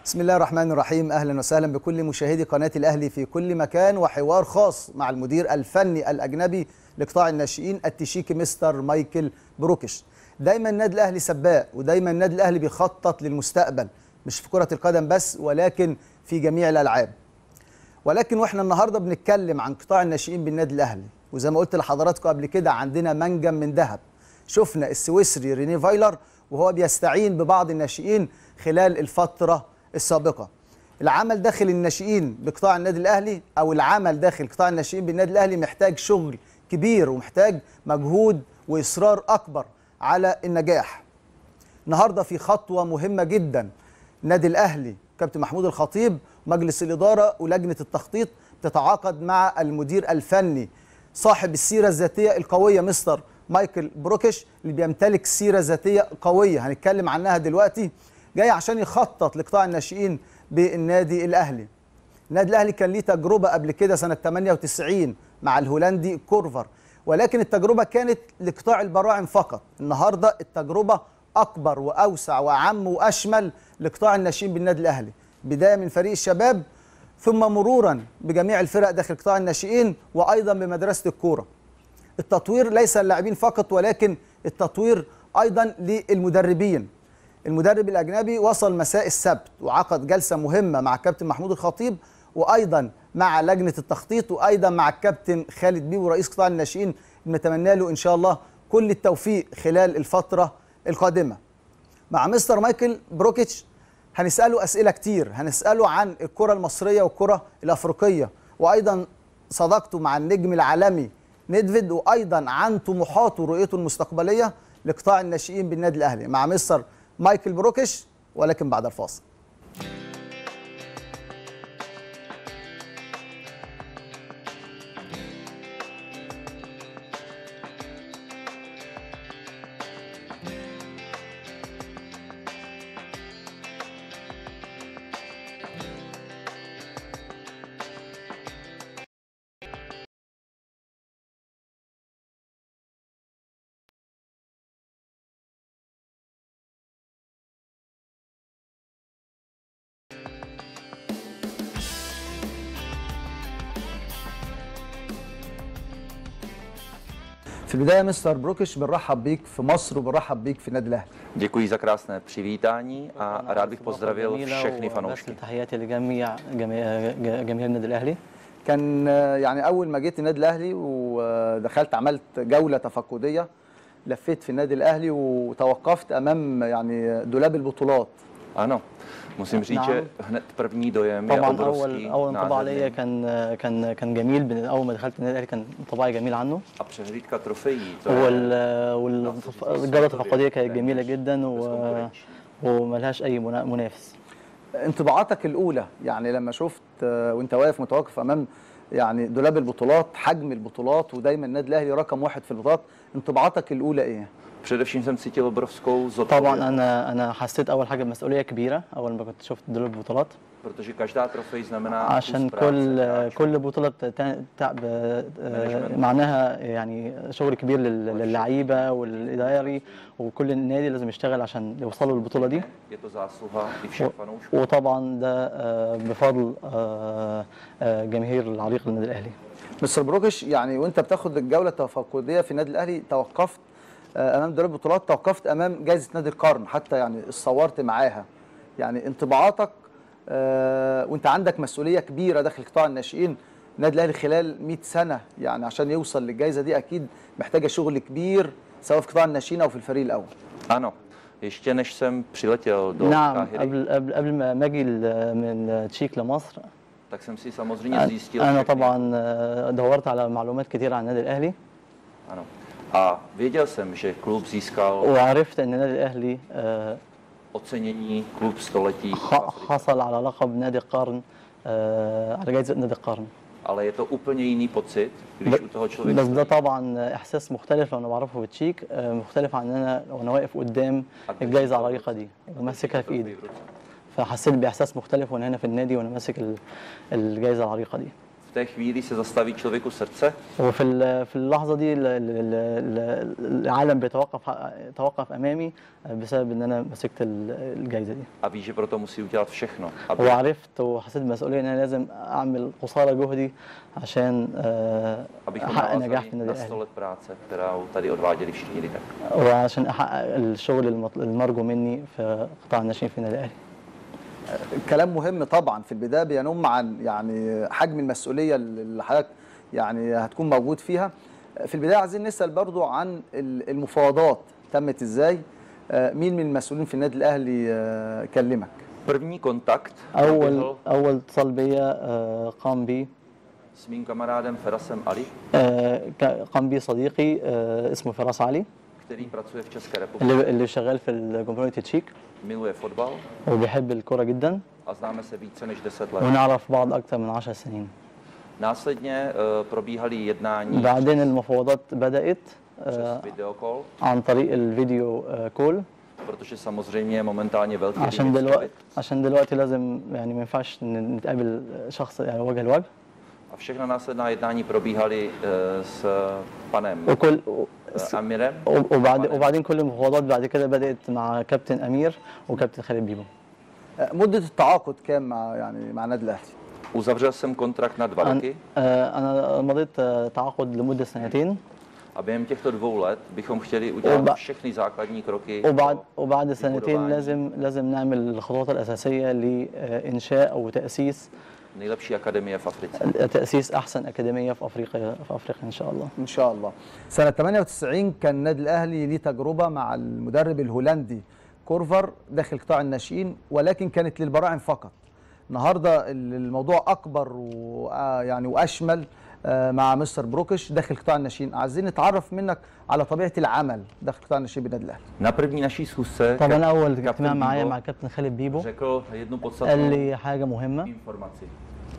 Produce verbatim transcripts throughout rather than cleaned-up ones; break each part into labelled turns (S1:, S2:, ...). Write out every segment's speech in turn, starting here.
S1: بسم الله الرحمن الرحيم. أهلا وسهلا بكل مشاهدي قناة الأهلي في كل مكان، وحوار خاص مع المدير الفني الأجنبي لقطاع الناشئين التشيكي مستر مايكل بروكش. دايما النادي الأهلي سباق، ودايما النادي الأهلي بيخطط للمستقبل، مش في كرة القدم بس ولكن في جميع الألعاب. ولكن واحنا النهارده بنتكلم عن قطاع الناشئين بالنادي الأهلي، وزي ما قلت لحضراتكم قبل كده عندنا منجم من ذهب. شفنا السويسري ريني فايلر وهو بيستعين ببعض الناشئين خلال الفترة السابقة. العمل داخل الناشئين بقطاع النادي الأهلي أو العمل داخل قطاع الناشئين بالنادي الأهلي محتاج شغل كبير ومحتاج مجهود وإصرار أكبر على النجاح. النهارده في خطوة مهمة جدا، النادي الأهلي كابتن محمود الخطيب مجلس الإدارة ولجنة التخطيط تتعاقد مع المدير الفني صاحب السيرة الذاتية القوية مستر مايكل بروكش، اللي بيمتلك سيرة ذاتية قوية هنتكلم عنها دلوقتي، جاي عشان يخطط لقطاع الناشئين بالنادي الأهلي. النادي الأهلي كان ليه تجربة قبل كده سنة ثمانية وتسعين مع الهولندي كورفر، ولكن التجربة كانت لقطاع البراعم فقط. النهاردة التجربة أكبر وأوسع وأعم وأشمل لقطاع الناشئين بالنادي الأهلي، بداية من فريق الشباب ثم مرورا بجميع الفرق داخل قطاع الناشئين وأيضا بمدرسة الكورة. التطوير ليس للاعبين فقط ولكن التطوير أيضا للمدربين. المدرب الأجنبي وصل مساء السبت وعقد جلسة مهمة مع الكابتن محمود الخطيب وأيضا مع لجنة التخطيط وأيضا مع الكابتن خالد بيبو رئيس قطاع الناشئين، نتمنى له إن شاء الله كل التوفيق خلال الفترة القادمة. مع مستر مايكل بروكش هنسأله أسئلة كتير، هنسأله عن الكرة المصرية والكرة الأفريقية، وأيضا صداقته مع النجم العالمي نيدفيد، وأيضا عن طموحاته ورؤيته المستقبلية لقطاع الناشئين بالنادي الأهلي مع مستر مايكل بروكش، ولكن بعد الفاصل. في البداية مستر بروكش بنرحب بيك في مصر وبنرحب بيك في النادي الأهلي.
S2: Děkuji za krásné přivítání a rád bych pozdravil všechny fanoušky.
S3: تحياتي لجميع جماهير النادي الأهلي.
S1: كان يعني أول ما جيت النادي الأهلي ودخلت عملت جولة تفقدية، لفيت في النادي الأهلي وتوقفت أمام يعني دولاب البطولات.
S2: Ano, musím říct, že hned první dojem je
S3: طبعا
S2: obrovský.
S3: أول أول انطباع ليا كان كان كان جميل. أول ما دخلت النادي الأهلي كان انطباعي جميل عنه.
S2: A přehlídka trofejí.
S3: والجولة التفقدية كانت جميلة جدا و وملهاش أي منافس.
S1: انطباعاتك الأولى يعني لما شفت وأنت واقف متوقف أمام يعني دولاب البطولات، حجم البطولات، ودايما النادي الأهلي رقم واحد في البطولات، انطباعاتك الأولى إيه؟
S2: Především jsem cítil obrovskou zodpovědnost.
S3: طبعا أنا أنا حسيت أول حاجة بمسؤولية كبيرة أول ما كنت شفت دولاب البطولات.
S2: Protože každá trofej znamená
S3: عشان كل كل بطولة تعب معناها يعني شغل كبير للعيبة والإداري، وكل النادي لازم يشتغل عشان يوصلوا للبطولة دي. وطبعا ده بفضل جماهير العريق للنادي الأهلي.
S1: مستر بروكش، يعني وأنت بتاخد الجولة التفقدية في النادي الأهلي توقفت امام دوري البطولات، توقفت امام جائزه نادي القرن، حتى يعني اتصورت معاها. يعني انطباعاتك آه وانت عندك مسؤوليه كبيره داخل قطاع الناشئين النادي الاهلي خلال مئة سنه، يعني عشان يوصل للجائزه دي اكيد محتاجه شغل كبير سواء في قطاع الناشئين او في الفريق الاول.
S2: Ano, ještě než jsem přiletěl do
S3: نعم، قبل قبل قبل ما اجي من التشيك لمصر
S2: tak jsem si samozřejmě zjistil.
S3: انا طبعا دورت على معلومات كتير عن النادي الاهلي.
S2: Ano. A věděl jsem, že klub získal
S3: وعرفت ان النادي الاهلي
S2: ocenění klub století.
S3: حصل على لقب نادي القرن، على جائزة نادي القرن.
S2: Ale je to úplně jiný pocit, když u toho člověka.
S3: بس ده طبعا احساس مختلف لو انا بعرفه في تشيك، مختلف عن انا وانا واقف قدام الجائزة العريقة دي وماسكها في ايدي. فحسيت باحساس مختلف وانا هنا في النادي وانا ماسك الجائزة العريقة دي.
S2: V té chvíli se zastaví člověku srdce.
S3: وفي ال- في اللحظه دي ال- ال- ال- العالم بيتوقف توقف امامي بسبب ان انا مسكت ال- الجايزه دي.
S2: A ví, že proto musí udělat všechno, aby,
S3: وعرفت وحسيت بمسؤوليه ان انا لازم اعمل قصارى جهدي عشان آه،
S2: abychom
S3: احقق نجاح
S2: navázali
S3: في النادي
S2: na sto
S3: الاهلي
S2: let práce, kterou tady odváděli všichni lidé.
S3: وعشان احقق الشغل المط- المرجو مني في قطاع الناشئين في النادي الاهلي.
S1: كلام مهم طبعا. في البدايه بينم عن يعني حجم المسؤوليه اللي حضرتك يعني هتكون موجود فيها. في البدايه عايزين نسال برضو عن المفاوضات تمت ازاي؟ آه، مين من المسؤولين في النادي الاهلي آه، كلمك؟
S2: První kontakt
S3: اول
S2: proběhl
S3: اول اتصال بيا آه، قام بي
S2: s mým kamarádem Ferasem Ali,
S3: آه، ك- قام بي صديقي آه، اسمه فراس علي
S2: který pracuje v České republice,
S3: اللي اللي شغال في الجمهورية التشيك
S2: miluje fotbal
S3: وبيحب الكرة جدا
S2: a známe se více než deset let.
S3: ونعرف بعض أكثر من عشر سنين.
S2: Následně uh, probíhaly jednání
S3: بعدين المفاوضات بدأت
S2: přes
S3: آه،
S2: videokol,
S3: عن طريق الفيديو آه، كول
S2: protože samozřejmě momentálně velký
S3: عشان
S2: limit
S3: دلوقتي
S2: stavit.
S3: عشان دلوقتي لازم يعني ما ينفعش ن- نتقابل شخص يعني وجه لوجه.
S2: A všechna následná jednání probíhaly uh, s panem
S3: وكل
S2: uh, Amirem,
S3: وبعد
S2: panem
S3: وبعدين كل المفاوضات بعد كده بدأت مع كابتن أمير وكابتن خالد بيبو.
S1: آه، مده التعاقد كام مع يعني مع النادي الاهلي؟
S2: Uzavřel jsem kontrakt na dva
S3: أنا
S2: roky
S3: آه، أنا مضيت آه، تعاقد لمدة سنتين
S2: a během těchto dvou let bychom chtěli udělat
S3: وب-
S2: všechny základní kroky
S3: وبعد
S2: pro
S3: وبعد سنتين
S2: vybudování
S3: لازم لازم نعمل الخطوات الأساسية لإنشاء أو تأسيس
S2: nejlepší akademie v Africe.
S3: تأسيس أحسن أكاديمية في أفريقيا في أفريقيا إن شاء الله.
S1: ان شاء الله. سنه ثمانية وتسعين كان النادي الاهلي ليه تجربه مع المدرب الهولندي كورفر داخل قطاع الناشئين، ولكن كانت للبراعم فقط. النهارده الموضوع اكبر ويعني واشمل آه، مع مستر بروكش داخل قطاع الناشئين. عايزين نتعرف منك على طبيعه العمل داخل قطاع الناشئين بالنادي الاهلي.
S2: Na první naší schůzce
S3: طبعا أول
S2: kapten
S3: اجتماع معايا
S2: Bibo
S3: مع كابتن خالد بيبو
S2: řekl jednu
S3: قال
S2: podstatnou
S3: لي حاجة مهمة
S2: informaci.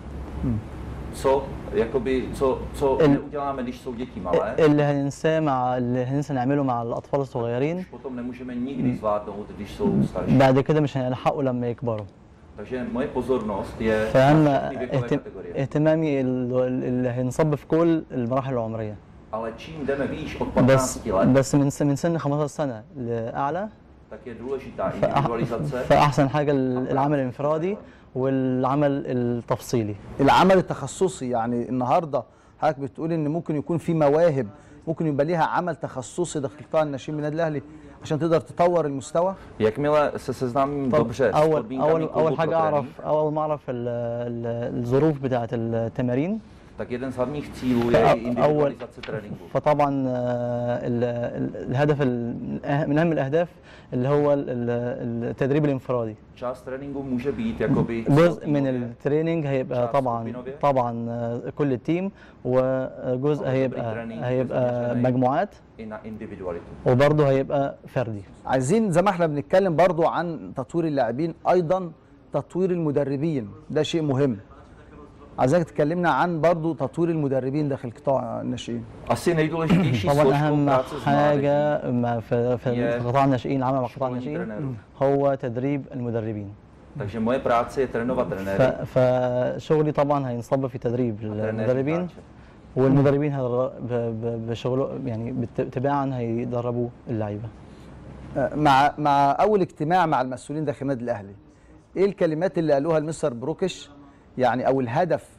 S2: Co, jakoby, co, co
S3: El-
S2: neuděláme, když jsou děti malé,
S3: اللي هننساه مع اللي هننسى نعمله مع الأطفال الصغيرين
S2: už potom nemůžeme nikdy zvládnout, když jsou starší.
S3: بعد كده مش هنلحقوا لما يكبروا.
S2: Takže moje pozornost je
S3: فأهم
S2: na všechny věkové
S3: اهتم...
S2: kategorie.
S3: اهتمامي ال- اللي هينصب في كل المراحل العمرية.
S2: Ale čím jdeme výš od
S3: بس
S2: patnácti let,
S3: بس من س- من سن خمستاشر سنة لأعلى
S2: tak je důležitá
S3: فأح-
S2: individualizace
S3: فأحسن حاجة العمل الانفرادي والعمل التفصيلي.
S1: العمل التخصصي، يعني النهارده حضرتك بتقول ان ممكن يكون في مواهب ممكن يبقى ليها عمل تخصصي داخل قطاع الناشئين بالنادي الاهلي عشان تقدر تطور المستوى.
S2: Jakmile se seznámím
S3: طب
S2: dobře s
S3: أول
S2: podmínkami
S3: أول
S2: klubu
S3: أول
S2: pro
S3: حاجة
S2: trénink,
S3: أعرف أول ما أعرف ال- ال- الظروف بتاعة التمارين.
S2: tak jeden z hlavních cílů je
S3: فأول
S2: individualizace tréninku.
S3: فطبعا آه، ال- ال- الهدف ال- من أهم الأهداف اللي هو ال- ال- التدريب الانفرادي.
S2: Část tréninku může být jakoby
S3: جزء من التريننج هيبقى
S2: شخص
S3: طبعا
S2: بينوبيا.
S3: طبعا آه، كل التيم، وجزء
S2: طبعاً
S3: هيبقى
S2: بالتريننج،
S3: هيبقى
S2: جزء
S3: مجموعات،
S2: i na individualitu.
S3: وبرضه هيبقى فردي.
S1: عايزين زي ما احنا بنتكلم برضو عن تطوير اللاعبين ايضا تطوير المدربين، ده شيء مهم. عايزك تكلمنا عن برضو تطوير المدربين داخل قطاع الناشئين.
S2: Asi nejdůležitější
S3: طبعا
S2: složkou
S3: اهم
S2: práce s mládeží
S3: حاجه ما في في
S2: هي
S3: قطاع الناشئين، العمل مع قطاع
S2: شؤون
S3: الناشئين
S2: trenérů.
S3: هو تدريب المدربين.
S2: Takže moje práce je trénovat
S3: ف-
S2: trenéry
S3: فشغلي طبعا هينصب في تدريب
S2: a trenéři
S3: المدربين،
S2: hráče.
S3: والمدربين هيدر- ب- ب- بشغله يعني بالت- تباعا هيدربوا اللعيبه.
S1: آه، مع مع اول اجتماع مع المسؤولين داخل النادي الاهلي، ايه الكلمات اللي قالوها المستر بروكش يعني او الهدف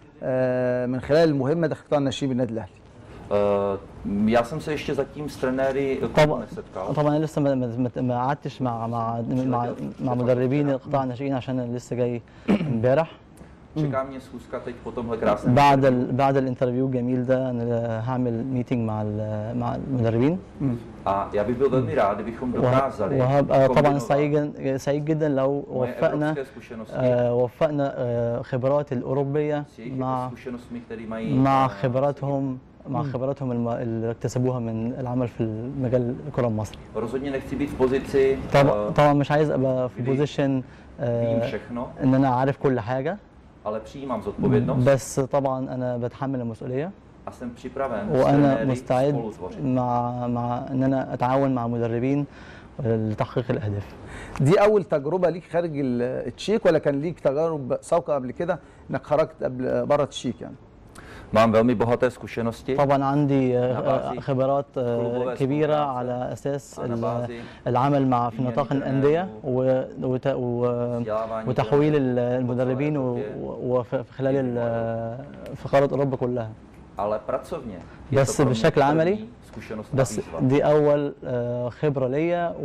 S1: آه، من خلال المهمه داخل قطاع الناشئين بالنادي الاهلي؟
S2: Uh, já jsem se ještě zatím s trenéry klubu
S3: طبعا
S2: nesetkal.
S3: طبعا انا لسه ما ما- ما قعدتش مع مع مع, مع مدربين القطاع الناشئين عشان انا لسه جاي امبارح.
S2: Čeká mě schůzka teď po tomhle krásném
S3: بعد
S2: interview.
S3: ال... بعد الانترفيو الجميل ده انا هعمل ميتنج مع ال... مع المدربين،
S2: A já bych byl velmi rád, kdybychom
S3: وه...
S2: dokázali
S3: وهبقى طبعا
S2: kombinovat
S3: سعيد سعيد جدا لو
S2: moje
S3: وفقنا
S2: evropské zkušenosti
S3: آه، وفقنا آه، خبرات الأوروبية
S2: s jejich
S3: مع
S2: zkušenostmi, které mají
S3: مع
S2: eh,
S3: خبراتهم مع خبراتهم الم- اللي اكتسبوها من العمل في المجال الكرة المصري.
S2: Rozhodně nechci být v pozici,
S3: طبعا
S2: eh,
S3: طبعا مش عايز ابقى في
S2: Kdy
S3: بوزيشن
S2: vím všechno,
S3: ان انا عارف كل حاجة،
S2: ale přijímám zodpovědnost
S3: بس طبعا انا بتحمل المسؤولية
S2: a jsem připraven s
S3: وانا
S2: trenéry
S3: مستعد
S2: spolutvořit.
S3: مع مع ان انا اتعاون مع مدربين لتحقيق الاهداف.
S1: دي اول تجربه ليك خارج ال- التشيك ولا كان ليك تجارب سابقه قبل كده انك خرجت قبل بره التشيك يعني؟
S2: Mám velmi bohaté zkušenosti.
S3: طبعا عندي
S2: Na bázi
S3: خبرات
S2: klubové
S3: كبيرة
S2: spolupráce
S3: على أساس
S2: a na bázi
S3: العمل مع في
S2: výměny
S3: نطاق
S2: trenérů,
S3: الأندية و- وت- و-
S2: vzdělávání
S3: وتحويل
S2: trenérů
S3: المدربين
S2: po celé
S3: و-
S2: Evropě.
S3: وفي خلال ال- في قارة أوروبا كلها.
S2: Ale pracovně je
S3: بس
S2: to pro mě
S3: بشكل عملي
S2: první zkušenost a
S3: بس
S2: výzva.
S3: دي أول آه، خبرة ليا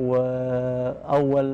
S3: وأول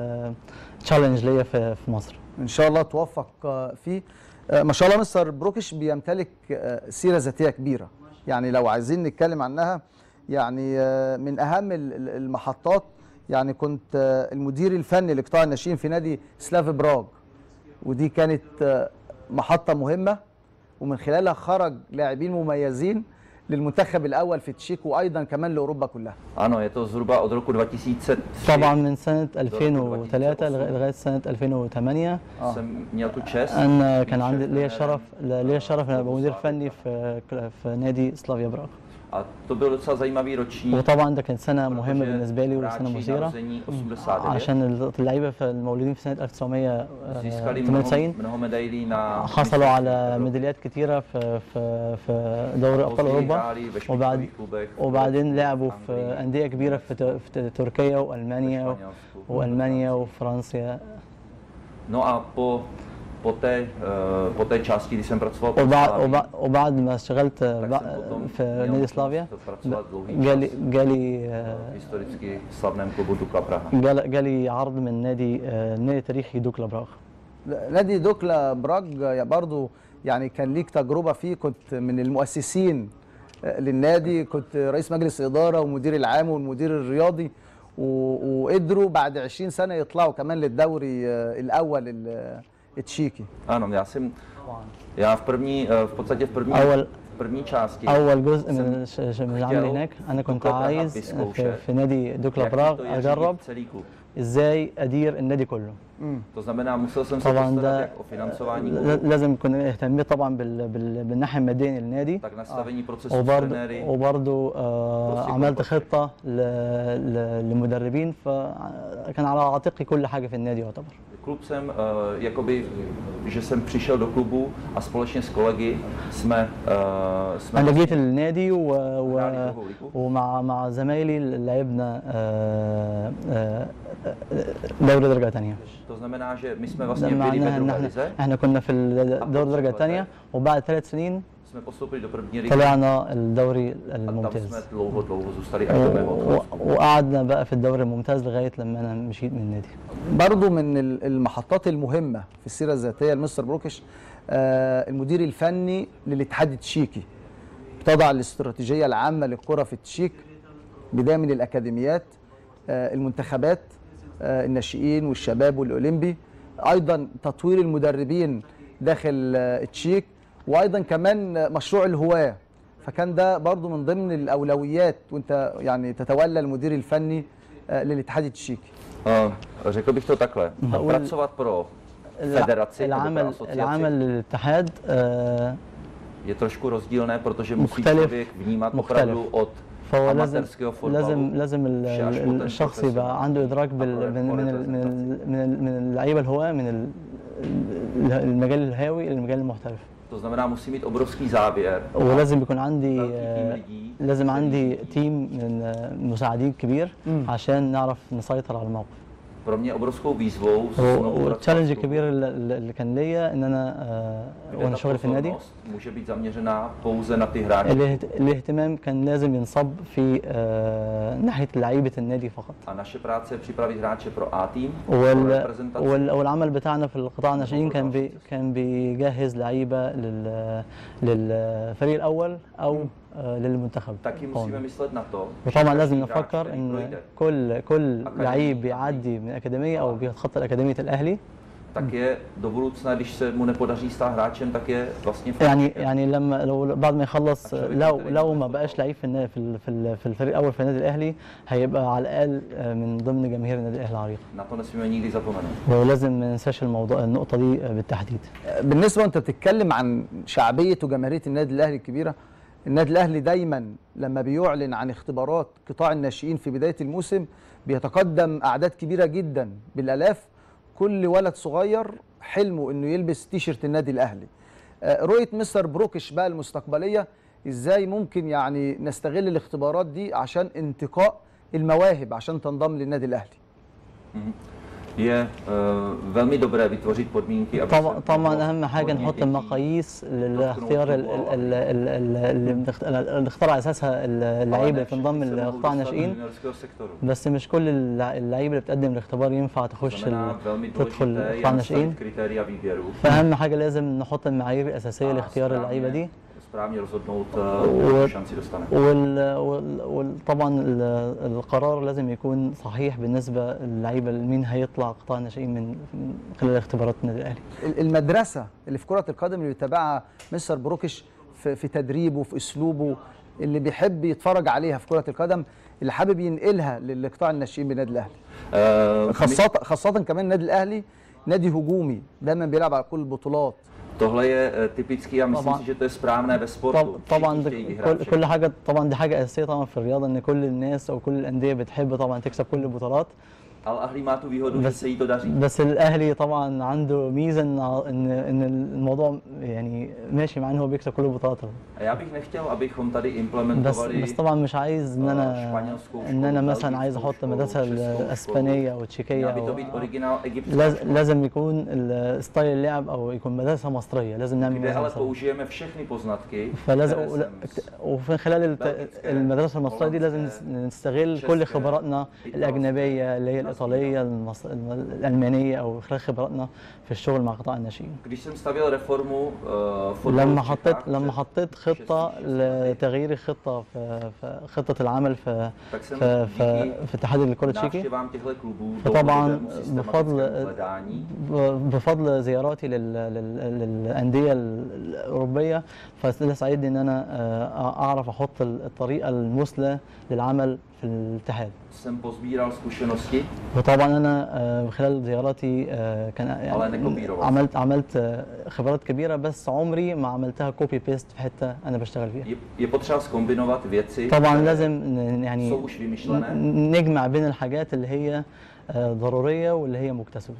S3: تشالنج ليا في في مصر.
S1: ان شاء الله توفق آه، فيه. آه، ما شاء الله مستر بروكش بيمتلك آه، سيره ذاتيه كبيره، يعني لو عايزين نتكلم عنها يعني آه، من اهم ال- ال- المحطات، يعني كنت آه، المدير الفني لقطاع الناشئين في نادي سلاف براغ، ودي كانت آه، محطه مهمه ومن خلالها خرج لاعبين مميزين للمنتخب الاول في تشيك وايضا كمان لاوروبا كلها.
S2: Ano, je to zhruba od roku dva tisíce tři.
S3: طبعا من سنة ألفين وثلاثة لغا- لغاية سنة ألفين وثمانية
S2: jsem měl tu čest.
S3: أنا كان عندي ليا شرف ليا شرف إن أبقى مدير فني في في نادي سلافيا براغ.
S2: A to byl docela zajímavý ročník.
S3: وطبعا ده كانت سنة
S2: protože
S3: مهمة بالنسبة لي وسنة
S2: hráči
S3: مثيرة
S2: narození osmdesát devět
S3: عشان اللعيبة في المولودين في سنة ألف وتسعمية
S2: získali
S3: وثمانية
S2: mnoho,
S3: وتسعين
S2: mnoho medailí na
S3: حصلوا على ميداليات كتيرة في في في دوري أبطال أوروبا وبعد وبعدين لعبوا في أندية كبيرة في ت- في تركيا وألمانيا وألمانيا وفرنسا.
S2: No a po po té, eh, po té části, kdy jsem pracoval pro
S3: وبعد
S2: Slavii,
S3: وبعد, وبعد ما اشتغلت
S2: tak
S3: بع-
S2: jsem potom
S3: في
S2: měl
S3: نادي
S2: možnost
S3: سلافيا
S2: pracovat dlouhý
S3: جالي
S2: čas
S3: جالي
S2: v historicky slavném klubu Dukla Praha.
S3: جال- جالي عرض من نادي نادي تاريخي دوكلا براغ.
S1: نادي دوكلا براغ يا برضو يعني كان ليك تجربة فيه، كنت من المؤسسين آه، للنادي، كنت رئيس مجلس إدارة ومدير العام والمدير الرياضي، و- وقدروا بعد عشرين سنة يطلعوا كمان للدوري آه، الأول ال- التشيكي.
S2: Ano, já jsem, já v první, eh, v podstatě v první,
S3: أول
S2: v první části
S3: أول جزء من
S2: jsem
S3: الش- ش- من العمل هناك أنا كنت
S2: دوكلا براغ
S3: عايز
S2: vyzkoušet,
S3: في, في نادي دوكلا
S2: jaký
S3: براغ
S2: to je
S3: أجرب
S2: řídit celý klub.
S3: إزاي أدير النادي كله.
S2: To znamená, musel jsem se
S3: طبعا
S2: postarat
S3: ده
S2: jak o financování
S3: ل-
S2: klubu,
S3: لازم كنا اهتميت طبعا بال... بال... بالناحية المادية للنادي
S2: tak nastavení procesu s
S3: وبرضه
S2: trenéry,
S3: وبرضه آه
S2: بصي
S3: عملت
S2: كومباكت.
S3: خطة ل... ل... لمدربين فكان على عاتقي كل حاجة في النادي يعتبر.
S2: klub jsem, uh, jakoby, že jsem přišel do klubu a společně s kolegy jsme, uh, jsme
S3: أنا جيت النادي و... و...
S2: hráli druhou ligu.
S3: ومع مع زمايلي لعبنا آه، آه، دوري درجة ثانية.
S2: To znamená, že my jsme vlastně
S3: ده
S2: byli ve
S3: معناها ان
S2: druhé
S3: احنا
S2: lize,
S3: احنا كنا في الدوري درجة ثانية وبعد ثلاث سنين
S2: jsme postoupili do první ligy
S3: طلعنا الدوري
S2: a tam jsme
S3: الممتاز.
S2: dlouho, dlouho zůstali až do mého
S3: و-
S2: odchodu.
S3: وقعدنا بقى في الدوري الممتاز لغاية لما انا مشيت من النادي.
S1: برضو من ال- المحطات المهمة في السيرة الذاتية لمستر بروكش آه، المدير الفني للاتحاد التشيكي، بتضع الاستراتيجية العامة للكرة في التشيك بداية من الأكاديميات، آه، المنتخبات، آه، الناشئين والشباب والأولمبي، أيضا تطوير المدربين داخل آه، التشيك، وأيضا كمان آه، مشروع الهواة. فكان ده برضو من ضمن الأولويات وأنت يعني تتولى المدير الفني آه، للاتحاد التشيكي.
S2: Uh, řekl bych to takhle,
S3: هقول
S2: pracovat pro
S3: الع-
S2: federaci nebo pro
S3: العمل
S2: asociaci
S3: العمل للاتحاد آه،
S2: je trošku rozdílné, protože musí
S3: مختلف-
S2: člověk vnímat opravdu od
S3: فهو لازم
S2: amatérského fotbalu
S3: لازم لازم ال-
S2: vše až po
S3: ال-
S2: ten
S3: الشخص
S2: profesionální
S3: يبقى عنده ادراك
S2: a
S3: بال
S2: pro-
S3: من
S2: po
S3: من ال- من
S2: reprezentaci.
S3: ال- من ال- من اللعيبه الهواه من ال- ال- المجال الهاوي الى المجال المحترف.
S2: To znamená, musí mít obrovský záběr.
S3: ولازم يكون عندي
S2: velký tým
S3: آه،
S2: lidí,
S3: لازم
S2: který
S3: عندي
S2: řídí.
S3: تيم من آه، مساعدين كبير عشان نعرف نسيطر على الموقف.
S2: Pro mě obrovskou výzvou znovu
S3: والتشالنج
S2: pracovat v
S3: الكبير
S2: klubu,
S3: اللي اللي كان ليا ان انا آه،
S2: kde
S3: وانا
S2: ta
S3: شغال في النادي
S2: pozornost může být zaměřená pouze na ty hráče
S3: الاهت- الاهتمام كان لازم ينصب في آه، ناحيه لعيبه النادي فقط.
S2: a naše práce je připravit hráče pro A tým, pro
S3: وال...
S2: reprezentaci,
S3: وال... والعمل بتاعنا في القطاع الناشئين كان بي... كان بيجهز لعيبه لل... للفريق الاول او آه، للمنتخب
S2: taky musíme
S3: قومي.
S2: myslet na to,
S3: وطبعا
S2: že
S3: لازم
S2: každý hráč,
S3: نفكر
S2: který
S3: ان
S2: projde,
S3: كل كل
S2: أكاديمي.
S3: لعيب بيعدي من اكاديميه او بيتخطى الاكاديميه الاهلي
S2: tak je do budoucna, když se mu nepodaří stát hráčem, tak je vlastně
S3: يعني
S2: fanouškem.
S3: يعني لما لو بعد ما يخلص
S2: عشان
S3: لو
S2: يقدر
S3: لو
S2: ينافس
S3: ما
S2: في
S3: بقاش
S2: الأول.
S3: لعيب في النا- في ال- في ال- في الفريق الاول في النادي الاهلي هيبقى على الاقل آه، من ضمن جماهير النادي الاهلي العريق.
S2: Na to nesmíme nikdy zapomenout.
S3: ولازم ما ننساش الموضوع النقطه دي آه، بالتحديد.
S1: بالنسبه وانت بتتكلم عن شعبيه وجماهيريه النادي الاهلي الكبيره، النادي الاهلي دايما لما بيعلن عن اختبارات قطاع الناشئين في بدايه الموسم بيتقدم اعداد كبيره جدا بالالاف. كل ولد صغير حلمه انه يلبس تيشيرت النادي الاهلي. رؤيه مستر بروكش بقى المستقبليه ازاي ممكن يعني نستغل الاختبارات دي عشان انتقاء المواهب عشان تنضم للنادي الاهلي؟
S2: je velmi dobré vytvořit podmínky, aby
S3: طبعا طبعا اهم حاجه نحط المقاييس للاختيار اللي اختار على اساسها اللعيبه اللي تنضم لقطاع الناشئين، بس مش كل اللعيبه اللي بتقدم الاختبار ينفع تخش تدخل قطاع الناشئين. فاهم حاجه لازم نحط المعايير الاساسيه لاختيار اللعيبه دي وطبعا القرار لازم يكون صحيح بالنسبه للعيبه مين هيطلع قطاع الناشئين من خلال اختبارات النادي الاهلي.
S1: المدرسه اللي في كره القدم اللي بيتابعها مستر بروكش في, في تدريبه في اسلوبه اللي بيحب يتفرج عليها في كره القدم اللي حابب ينقلها للقطاع الناشئين بالنادي الاهلي. أه خاصه خاصه كمان النادي الاهلي نادي هجومي دايما بيلعب على كل البطولات.
S2: tohle je typický a myslím si, že to je správné ve sportu.
S3: طبعا كل كل حاجه طبعا دي حاجه اساسيه طبعا في الرياضه ان كل الناس او كل الانديه بتحب طبعا تكسب كل البطولات. بس, بس الاهلي طبعا عنده ميزه ان ان الموضوع يعني ماشي مع ان هو بيكسب كل البطولات. بس بس طبعا مش عايز ان انا ان انا مثلا عايز احط مدرسه الاسبانيه او التشيكيه أو لازم يكون ستايل اللعب او يكون مدرسه مصريه لازم نعمل فلازم وفي خلال المدرسه المصريه دي لازم نستغل كل خبراتنا الاجنبيه اللي هي الإيطالية المص... الألمانية أو خلال خبراتنا في الشغل مع قطاع الناشئين. لما حطيت لما حطيت خطة لتغيير الخطة في, في خطة العمل في في في, في اتحاد الكرة التشيكي. فطبعا بفضل بفضل زياراتي لل... لل... للأندية الأوروبية فده ساعدني إن أنا أعرف أحط الطريقة المثلى للعمل في الاتحاد. وطبعا انا خلال زياراتي كان يعني عملت عملت خبرات كبيره بس عمري ما عملتها كوبي بيست في حته انا بشتغل فيها. طبعا لازم يعني نجمع بين الحاجات اللي هي ضروريه واللي هي مكتسبه.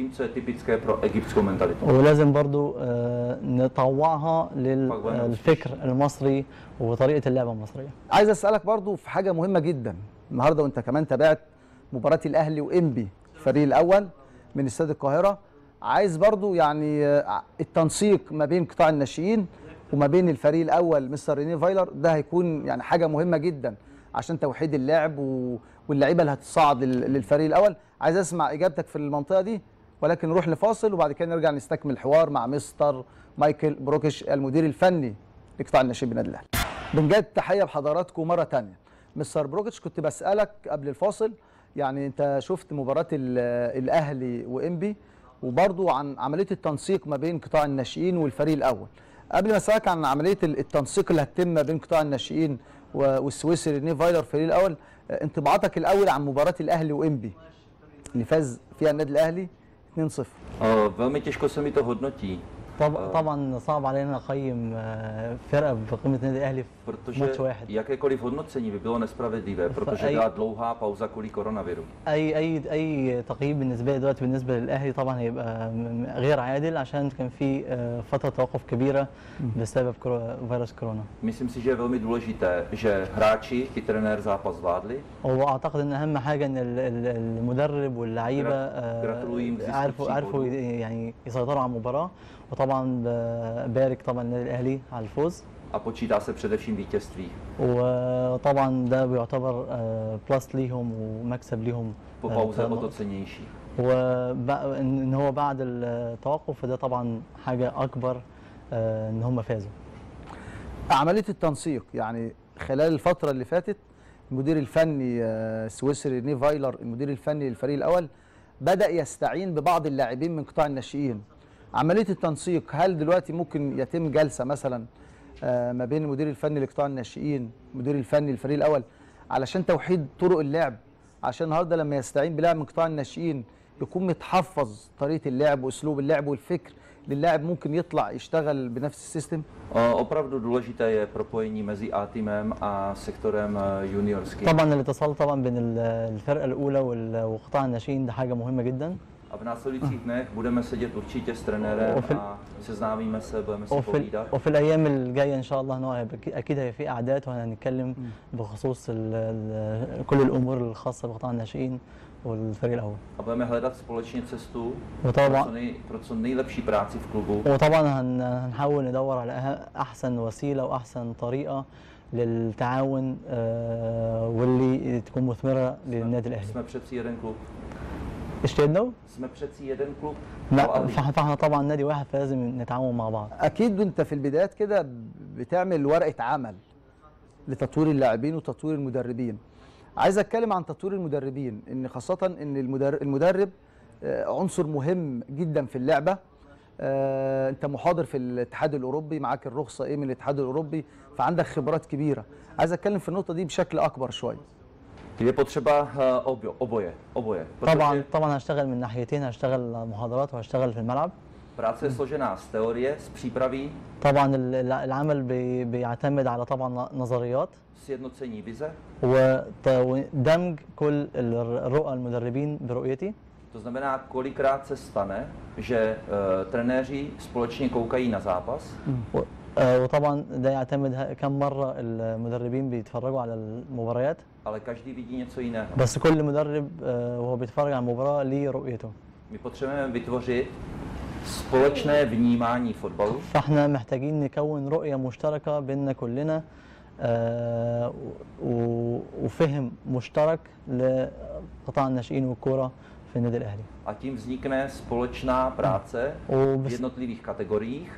S3: ولازم برضو نطوعها للفكر المصري وطريقه اللعبه المصريه.
S1: عايز اسالك برضو في حاجه مهمه جدا النهارده وانت كمان تابعت مباراه الاهلي وانبي الفريق الاول من استاد القاهره. عايز برضو يعني التنسيق ما بين قطاع الناشئين وما بين الفريق الاول مستر رينيه فايلر ده هيكون يعني حاجه مهمه جدا عشان توحيد اللعب واللعيبه اللي هتصعد للفريق الاول. عايز اسمع اجابتك في المنطقه دي ولكن نروح لفاصل وبعد كده نرجع نستكمل الحوار مع مستر مايكل بروكش المدير الفني لقطاع الناشئين بالنادي الاهلي. بنجد تحيه بحضراتكم مره ثانيه. مستر بروكش كنت بسالك قبل الفاصل يعني انت شفت مباراه الاهلي وانبي وبرضو عن عمليه التنسيق ما بين قطاع الناشئين والفريق الاول. قبل ما اسالك عن عمليه التنسيق اللي هتتم ما بين قطاع الناشئين والسويسري رينيه فايلر الفريق الاول، انطباعاتك الاول عن مباراه الاهلي وانبي اللي فاز فيها النادي الاهلي اتنين صفر.
S2: اه velmi těžko se mi to hodnotí.
S3: طبعا صعب علينا نقيم فرقه بقيمه النادي الاهلي في ماتش واحد.
S2: jakékoliv hodnocení by bylo nespravedlivé, protože byla dlouhá pauza kvůli koronaviru.
S3: اي اي اي تقييم بالنسبه لي دلوقتي بالنسبه للاهلي طبعا هيبقى غير عادل عشان كان في فتره توقف كبيره بسبب فيروس كورونا.
S2: Myslím si, že je velmi důležité, že hráči i trenér zápas zvládli.
S3: واعتقد ان اهم حاجه ان المدرب واللعيبه عرفوا عرفوا يعني يسيطروا على المباراه وطبعا بارك طبعا النادي الاهلي على الفوز.
S2: A počítá se především vítězství.
S3: وطبعا ده بيعتبر بلس ليهم ومكسب ليهم.
S2: Po pauze o to cennější.
S3: وان هو بعد التوقف ده طبعا حاجه اكبر ان هم فازوا.
S1: عمليه التنسيق يعني خلال الفتره اللي فاتت المدير الفني السويسري رينيه فايلر المدير الفني للفريق الاول بدا يستعين ببعض اللاعبين من قطاع الناشئين. عمليه التنسيق هل دلوقتي ممكن يتم جلسه مثلا ما بين المدير الفني لقطاع الناشئين المدير الفني للفريق الاول علشان توحيد طرق اللعب عشان النهارده لما يستعين بلاعب من قطاع الناشئين يكون متحفظ طريقه اللعب واسلوب اللعب والفكر للاعب ممكن يطلع يشتغل بنفس السيستم؟
S2: Opravdu důležité je propojení mezi A týmem a sektorem juniorským.
S3: طبعا الاتصال طبعا بين الفرقه الاولى وقطاع الناشئين ده حاجه مهمه جدا.
S2: A v následujících dnech budeme sedět určitě s trenérem a seznámíme se, budeme si povídat.
S3: وفي الايام الجايه ان شاء الله هنقعد اكيد هيبقى في قعدات وهنتكلم بخصوص كل الامور الخاصه بقطاع الناشئين والفريق الاول.
S2: A budeme hledat společně cestu
S3: وطبعا
S2: pro co, nej, pro co nejlepší práci v klubu.
S3: وطبعا هن هنحاول ندور على احسن وسيله واحسن طريقه للتعاون واللي تكون مثمره للنادي الاهلي.
S2: Jsme přeci jeden klub.
S3: ايش تقدروا؟
S2: jsme přeci jeden klub.
S3: لا فاحنا طبعا نادي واحد فلازم نتعاون مع بعض.
S1: اكيد انت في البدايات كده بتعمل ورقه عمل لتطوير اللاعبين وتطوير المدربين. عايز اتكلم عن تطوير المدربين، ان خاصه ان المدرب, المدرب عنصر مهم جدا في اللعبه. انت محاضر في الاتحاد الاوروبي، معاك الرخصه ايه من الاتحاد الاوروبي، فعندك خبرات كبيره. عايز اتكلم في النقطه دي بشكل اكبر شويه.
S2: Je potřeba oboje, oboje.
S3: طبعا طبعا هشتغل من ناحيتين، هشتغل محاضرات وهشتغل في الملعب.
S2: Práce je složená z teorie, z přípravy.
S3: طبعا العمل بيعتمد على طبعا نظريات.
S2: Sjednocení vize.
S3: ودمج كل الرؤى المدربين برؤيتي.
S2: To znamená, kolikrát se stane, že uh, trenéři společně koukají na zápas.
S3: وطبعا ده يعتمد كم مره المدربين بيتفرجوا على المباريات.
S2: Ale každý vidí něco jiného.
S3: بس كل مدرب وهو بيتفرج على المباراه ليه رؤيته.
S2: My potřebujeme vytvořit společné vnímání fotbalu.
S3: فاحنا محتاجين نكون رؤيه مشتركه بيننا كلنا وفهم مشترك لقطاع الناشئين والكوره في النادي الاهلي.
S2: A tím vznikne společná práce v jednotlivých kategoriích.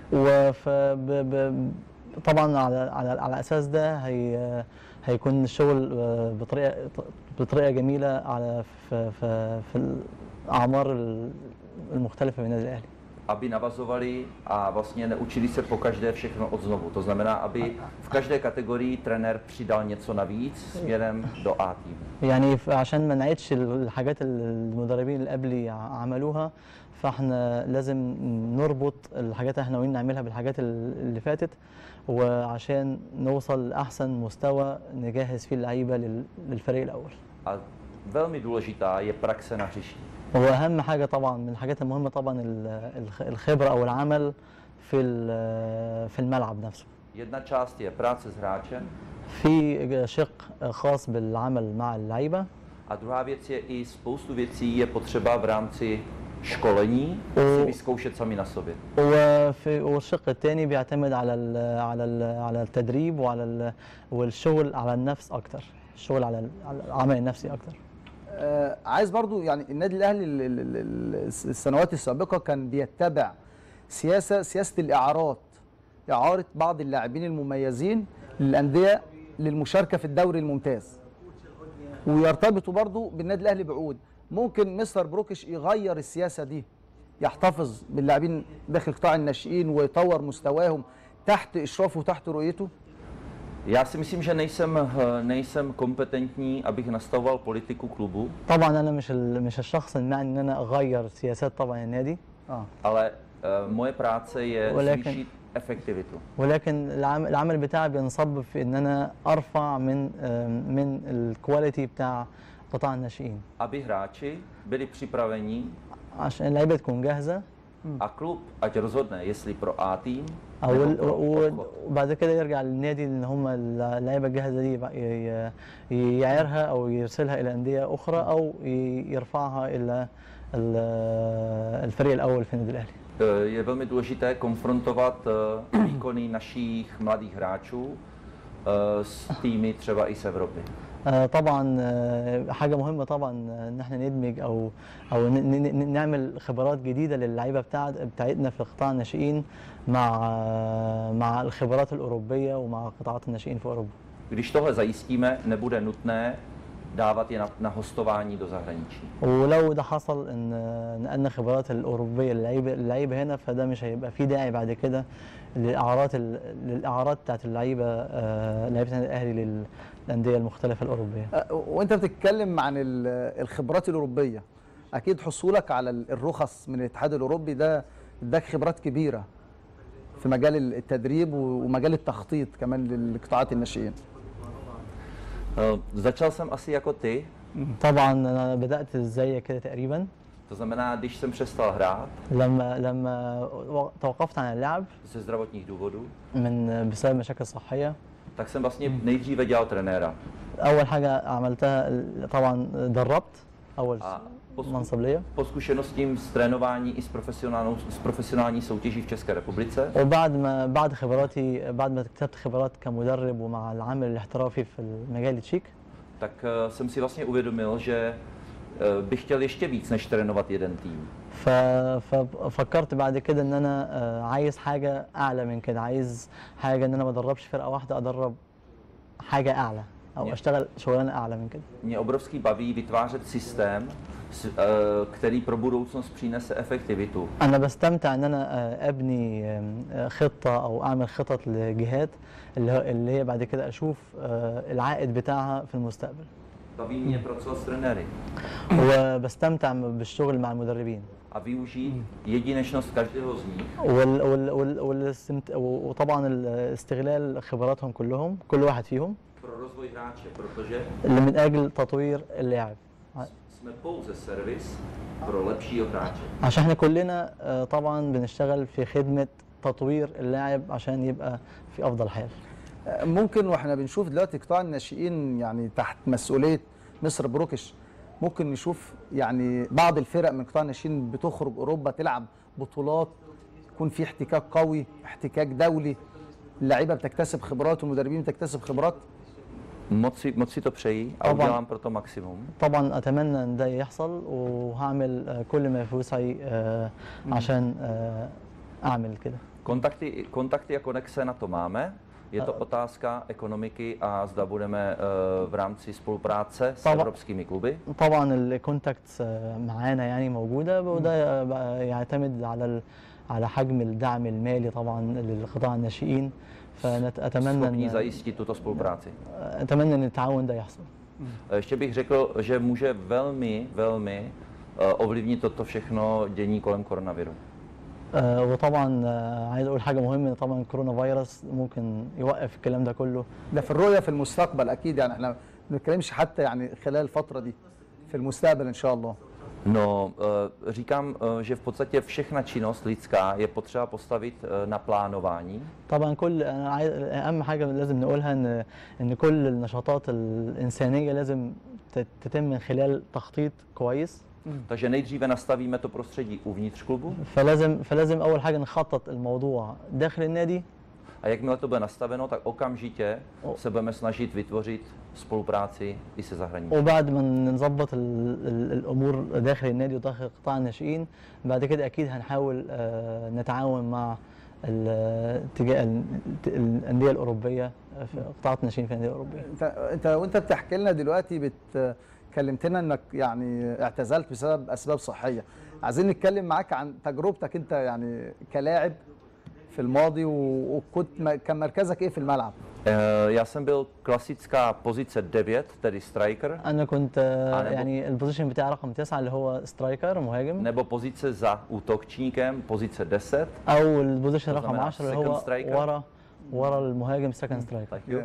S3: طبعا على على على اساس ده هي هيكون الشغل بطريقه بطريقه جميله على في في, في الاعمار المختلفه في النادي الاهلي.
S2: Aby navazovali a vlastně neučili se po každé všechno od znovu. To znamená, aby v každé kategorii trenér přidal něco navíc směrem do A týmu.
S3: يعني عشان ما نعيدش الحاجات اللي المدربين اللي قبلي عملوها، فاحنا لازم نربط الحاجات اللي احنا ناويين نعملها بالحاجات اللي فاتت، وعشان نوصل لاحسن مستوى نجهز فيه اللعيبه للفريق الاول.
S2: A velmi důležitá je praxe na hřišti.
S3: واهم حاجه طبعا من الحاجات المهمه طبعا الخبره او العمل في في الملعب نفسه.
S2: Jedna část je práce s hráčem.
S3: في شق خاص بالعمل مع اللعيبه.
S2: A druhá věc je i spoustu věcí je potřeba v rámci školení si vyzkoušet sami na sobě.
S3: وفي والشق الثاني بيعتمد على ال على ال على التدريب وعلى ال والشغل على النفس اكتر، الشغل على العمل النفسي اكتر.
S1: آه عايز برضو يعني النادي الاهلي السنوات السابقه كان بيتبع سياسه سياسه الاعارات، اعاره بعض اللاعبين المميزين للانديه للمشاركه في الدوري الممتاز، ويرتبطوا برضو بالنادي الاهلي بعقود. ممكن مستر بروكش يغير السياسه دي، يحتفظ باللاعبين داخل قطاع الناشئين ويطور مستواهم تحت اشرافه وتحت رؤيته؟
S2: Já si myslím, že nejsem nejsem kompetentní, abych nastavoval politiku klubu.
S3: طبعا انا مش مش الشخص المعني ان انا اغير سياسات طبعا النادي.
S2: اه ale moje práce je zvýšit efektivitu.
S3: ولكن العمل العمل بتاعي بينصب في ان انا ارفع من من الكواليتي بتاع قطاع الناشئين.
S2: Aby hráči byli připraveni.
S3: عشان اللعيبه تكون جاهزه.
S2: A klub ať rozhodne jestli pro A tým.
S3: وبعد كده يرجع للنادي ان هم اللعيبه الجاهزه دي يعيرها او يرسلها الى انديه اخرى او يرفعها الى الفريق الاول في النادي الاهلي.
S2: Je velmi důležité konfrontovat výkony našich mladých hráčů s týmy třeba i z Evropy.
S3: طبعا حاجه مهمه طبعا ان احنا ندمج او او نعمل خبرات جديده للعيبه بتاعت بتاعتنا في قطاع الناشئين مع مع الخبرات الاوروبيه ومع قطاعات الناشئين في اوروبا.
S2: Když tohle zajistíme, nebude nutné dávat je na, na hostování do zahraničí.
S3: ولو ده حصل ان نقلنا خبرات الاوروبيه للعيبه اللعيبه هنا، فده مش هيبقى في داعي بعد كده للاعارات للاعارات بتاعت اللعيبه لعيبه النادي الاهلي للانديه المختلفه الاوروبيه.
S1: وانت بتتكلم عن الخبرات الاوروبيه، اكيد حصولك على الرخص من الاتحاد الاوروبي ده اداك خبرات كبيره في مجال التدريب ومجال التخطيط كمان لقطاعات الناشئين.
S2: Začal jsem asi jako ty.
S3: طبعا انا بدات زيك كده تقريبا.
S2: To To znamená, když jsem přestal hrát
S3: لما لما توقفت عن اللعب
S2: ze zdravotních důvodů,
S3: من بسبب مشاكل صحية،
S2: tak jsem vlastně nejdříve dělal trenéra.
S3: أول حاجة عملتها طبعا دربت أول
S2: A po,
S3: منصب ليا،
S2: po zkušenostím z trénování i s profesionální, s profesionální soutěží v České republice,
S3: وبعد ما بعد خبراتي بعد ما اكتسبت خبرات كمدرب ومع العامل الاحترافي في المجال التشيك،
S2: tak uh, jsem si vlastně uvědomil, že uh, bych chtěl ještě víc než trénovat jeden tým.
S3: ف- ففكرت بعد كده ان انا آه، عايز حاجه اعلى من كده، عايز حاجه ان انا ما ادربش فرقه واحده، ادرب حاجه اعلى او
S2: Yeah.
S3: اشتغل شغلانه اعلى من كده.
S2: Mě obrovský baví vytvářet systém, s- uh, který pro budoucnost přinese efektivitu.
S3: انا بستمتع ان انا آه، ابني آم، آه، خطه او اعمل خطط لجهات اللي هو- اللي هي بعد كده اشوف آه، العائد بتاعها في المستقبل.
S2: Baví mě pracovat s trenéry
S3: وبستمتع بالشغل مع المدربين
S2: a využít jedinečnost každého z nich
S3: وال وال وال والاستمت... وطبعا استغلال خبراتهم كلهم كل واحد فيهم
S2: pro rozvoj hráče, protože
S3: اللي من اجل تطوير اللاعب،
S2: jsme pouze servis pro lepšího hráče.
S3: عشان احنا كلنا آه، طبعا بنشتغل في خدمة تطوير اللاعب عشان يبقى في افضل حال.
S1: ممكن واحنا بنشوف دلوقتي قطاع الناشئين يعني تحت مسؤوليه مستر بروكش، ممكن نشوف يعني بعض الفرق من قطاع الناشئين بتخرج اوروبا تلعب بطولات، يكون في احتكاك قوي، احتكاك دولي، اللعيبه بتكتسب خبرات والمدربين بتكتسب خبرات.
S2: Moc si, moc si to přeji a
S3: طبعاً.
S2: udělám pro to maximum.
S3: طبعا اتمنى ان ده يحصل وهعمل آه، كل ما في وسعي آه، عشان آه، اعمل كده.
S2: Kontakty, kontakty a konexe na to máme. Je to otázka ekonomiky a zda budeme uh, v rámci spolupráce s
S3: طبعاً.
S2: evropskými kluby.
S3: طبعا الكونتاكت معانا يعني موجوده، وده بقى يعتمد على ال- على حجم الدعم المالي طبعا للقطاع الناشئين، فاتمنى
S2: Schopní
S3: ان
S2: zajistit tuto spolupráci.
S3: اتمنى ان التعاون ده يحصل.
S2: Ještě bych řekl, že může velmi, velmi uh, ovlivnit toto všechno dění kolem koronaviru.
S3: آه، وطبعا آه، عايز اقول حاجه مهمه، طبعا الكورونا فيروس ممكن يوقف الكلام ده كله.
S1: ده في الرؤيه في المستقبل اكيد، يعني احنا ما بنتكلمش حتى يعني خلال الفتره دي، في المستقبل ان شاء الله.
S2: No, uh, říkám, uh, že v podstatě všechna činnost lidská je potřeba postavit uh, na plánování.
S3: طبعا كل انا عايز اهم حاجه لازم نقولها ان ان كل النشاطات الانسانيه لازم تت- تتم من خلال تخطيط كويس.
S2: Takže nejdříve nastavíme to prostředí uvnitř klubu
S3: فلازم فلازم اول حاجه نخطط الموضوع داخل النادي،
S2: a jakmile to bude nastaveno, tak okamžitě se budeme snažit vytvořit spolupráci i se zahraničím.
S3: وبعد ما نظبط ال- ال- الامور داخل النادي وداخل قطاع الناشئين، بعد كده اكيد هنحاول آه، نتعاون مع ال- اتجاه ال- الانديه الاوروبيه في قطاعات الناشئين في الانديه الاوروبيه.
S1: انت انت وانت بتحكي لنا دلوقتي بت كلمتنا انك يعني اعتزلت بسبب اسباب صحيه، عايزين نتكلم معاك عن تجربتك انت يعني كلاعب في الماضي، و- وكنت م- كان مركزك ايه في الملعب؟
S2: Eh, Já jsem byl klasická pozice devět, tedy striker,
S3: انا كنت آه،
S2: أنا ب-
S3: يعني البوزيشن بتاعي رقم تسعة اللي هو سترايكر مهاجم،
S2: nebo pozice za útočníkem, pozice deset.
S3: او البوزيشن رقم
S2: znamená
S3: عشرة اللي
S2: second
S3: هو
S2: striker.
S3: ورا ورا المهاجم سكند سترايكر.
S2: Thank you.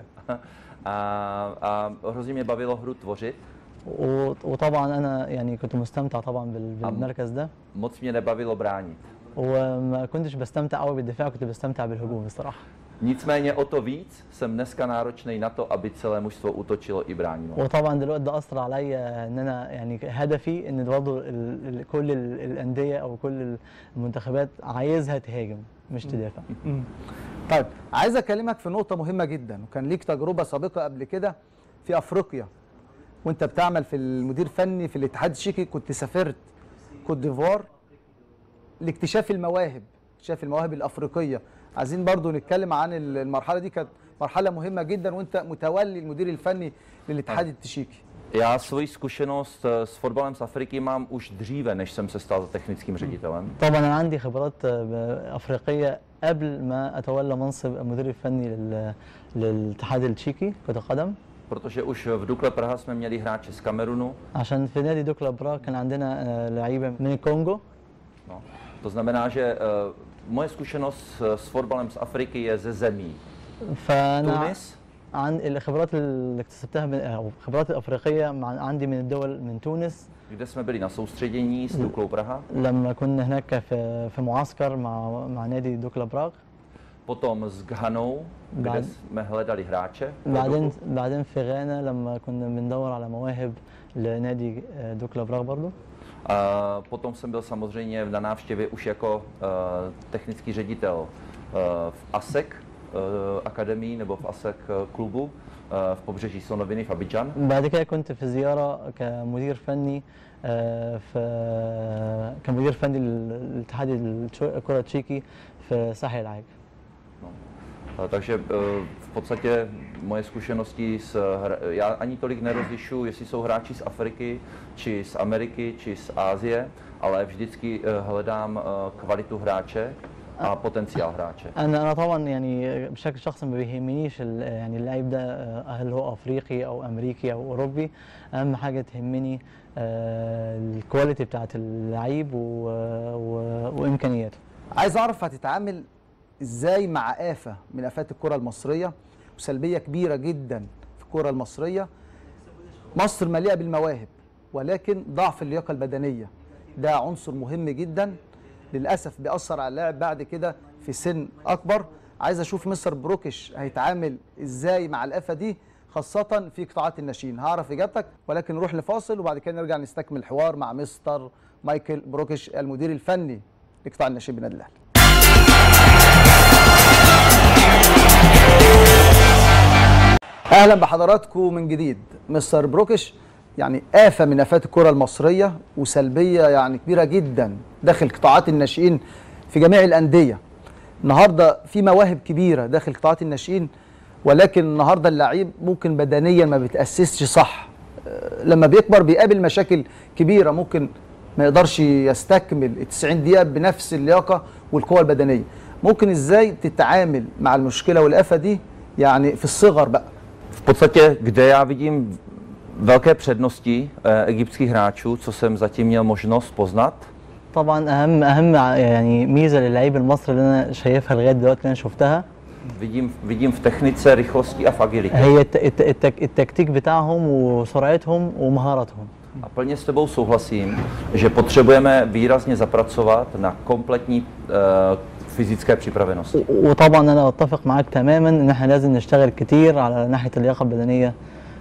S2: A, a hrozně mě bavilo hru tvořit.
S3: و- وطبعا انا يعني كنت مستمتع طبعا بال- بالمركز ده،
S2: Moc mě nebavilo bránit.
S3: وما كنتش بستمتع قوي بالدفاع، كنت بستمتع بالهجوم الصراحه.
S2: Nicméně o to víc jsem dneska náročný na to, aby celé mužstvo útočilo i bránilo.
S3: وطبعا دلوقتي ده اثر عليا ان انا يعني هدفي ان برضه ال- ال- كل ال- الانديه او كل المنتخبات عايزها تهاجم مش تدافع.
S1: طيب عايز اكلمك في نقطه مهمه جدا، وكان ليك تجربه سابقه قبل كده في افريقيا وانت بتعمل في المدير الفني في الاتحاد التشيكي، كنت سافرت كوت ديفوار لاكتشاف المواهب، اكتشاف المواهب الافريقيه. عايزين برضو نتكلم عن المرحله دي، كانت مرحله مهمه جدا وانت متولي المدير الفني للاتحاد التشيكي.
S2: Já svoji zkušenost s fotbalem z Afriky mám už dříve, než jsem se stal technickým ředitelem.
S3: طبعا انا عندي خبرات آه، افريقيه قبل ما اتولى منصب المدير الفني لل- للاتحاد التشيكي كرة قدم،
S2: Protože už v Dukle Praha jsme měli hráče z Kamerunu.
S3: عشان في نادي دوكلا برا كان عندنا آه، لعيبه من الكونغو.
S2: No. To znamená, že uh, moje zkušenost s, s fotbalem z Afriky je ze zemí
S3: فانا
S2: Tunis,
S3: عن الخبرات اللي اكتسبتها من أو الخبرات الأفريقية مع عندي من الدول من تونس.
S2: kde jsme byli na soustředění s Duklou Praha.
S3: لما كنا هناك في في معسكر مع مع نادي دوكلا براغ.
S2: Potom s Ghanou, kde
S3: بعد
S2: jsme hledali hráče.
S3: بعدين بعدين في غانا لما كنا بندور على مواهب لنادي دوكلا براغ برضه.
S2: Uh, potom jsem byl samozřejmě na návštěvě už jako uh, technický ředitel uh, v ASEC uh, akademii nebo v ASEC klubu uh, v pobřeží Slonoviny v Abidjan.
S3: بعد كده كنت في زيارة كمدير فني في كمدير فني للاتحاد الكرة التشيكي في ساحل العاج.
S2: No. Takže v podstatě moje zkušenosti s, já ani tolik nerozlišuji, jestli jsou hráči z Afriky, či z Ameriky, či z Asie, ale vždycky hledám kvalitu hráče a potenciال هراچه.
S3: انا انا طبعا يعني بشكل شخصي ما بيهمنيش يعني اللاعب ده هل هو افريقي او امريكي او اوروبي، اهم حاجه تهمني الكواليتي بتاعت اللعيب وامكانياته.
S1: عايز اعرف هتتعامل ازاي مع آفة من آفات الكرة المصرية وسلبية كبيرة جدا في الكرة المصرية. مصر مليئة بالمواهب ولكن ضعف اللياقة البدنية ده عنصر مهم جدا للأسف بيأثر على اللاعب بعد كده في سن أكبر. عايز أشوف مستر بروكش هيتعامل إزاي مع الآفة دي خاصة في قطاعات الناشئين. هعرف إجابتك ولكن نروح لفاصل وبعد كده نرجع نستكمل الحوار مع مستر مايكل بروكش المدير الفني لقطاع الناشئين بالنادي الأهلي. أهلا بحضراتكم من جديد. مستر بروكش يعني آفة من آفات الكرة المصرية وسلبية يعني كبيرة جدا داخل قطاعات الناشئين في جميع الأندية. النهارده في مواهب كبيرة داخل قطاعات الناشئين ولكن النهارده اللعيب ممكن بدنيا ما بيتأسسش صح. لما بيكبر بيقابل مشاكل كبيرة، ممكن ما يقدرش يستكمل تسعين دقيقة بنفس اللياقة والقوة البدنية. ممكن ازاي تتعامل مع المشكلة والآفة دي يعني في الصغر بقى؟
S2: V podstatě, kde já vidím velké přednosti egyptských hráčů, co jsem zatím měl možnost poznat.
S3: طبعا اهم اهم يعني ميزه للعيب المصري اللي انا شايفها لغايه دلوقتي اللي انا شفتها
S2: vidím vidím v technice, rychlosti a v agilitě.
S3: هي التكتيك بتاعهم وسرعتهم ومهاراتهم.
S2: A plně s tebou souhlasím, že potřebujeme výrazně zapracovat na kompletní uh, fyzické připravenosti.
S3: وطبعا انا اتفق معاك تماما ان احنا لازم نشتغل كتير على ناحيه اللياقه البدنيه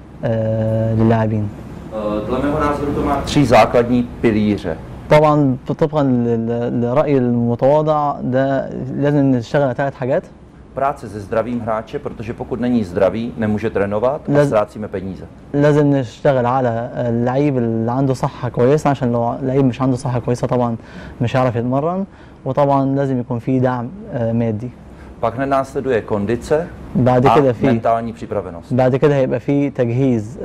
S3: للاعبين.
S2: Dle mého názoru to má tři základní pilíře.
S3: طبعا طبقا للراي المتواضع ده لازم نشتغل على ثلاث حاجات.
S2: Práce se zdravým hráče, protože pokud není zdravý, nemůže trénovat a ztrácíme peníze.
S3: لازم نشتغل على اللعيب اللي عنده صحة كويسة عشان لو لعيب مش عنده صحة كويسة طبعا مش هيعرف يتمرن، وطبعا لازم يكون في دعم مادي.
S2: Pak hned následuje kondice
S3: بعد كده في
S2: mentální připravenost.
S3: بعد كده هيبقى في تجهيز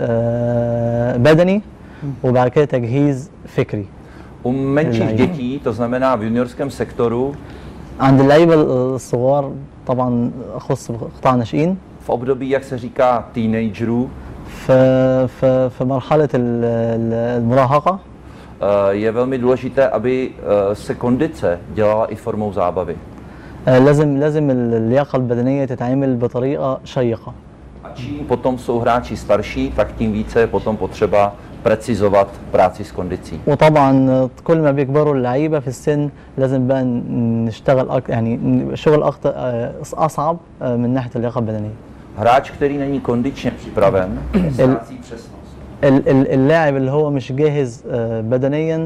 S3: بدني وبعد كده تجهيز فكري.
S2: U menších dětí, to znamená v juniorském sektoru,
S3: عند اللعيبة الصغار طبعا اخص بقطاع الناشئين
S2: v období, jak se říká, teenagerů,
S3: في في في مرحلة المراهقة
S2: je velmi důležité, aby se kondice dělala i formou zábavy.
S3: لازم لازم اللياقة البدنية تتعامل بطريقة شيقة.
S2: A čím potom jsou hráči starší, tak tím více je potom potřeba precizovat práci s kondicí.
S3: وطبعا كل ما بيكبروا اللعيبة في السن لازم بقى نشتغل أك... يعني شغل أكتر أصعب من ناحية اللياقة البدنية.
S2: Hráč, který není kondičně připraven, ztrácí přesnost.
S3: اللاعب اللي هو مش جاهز بدنيا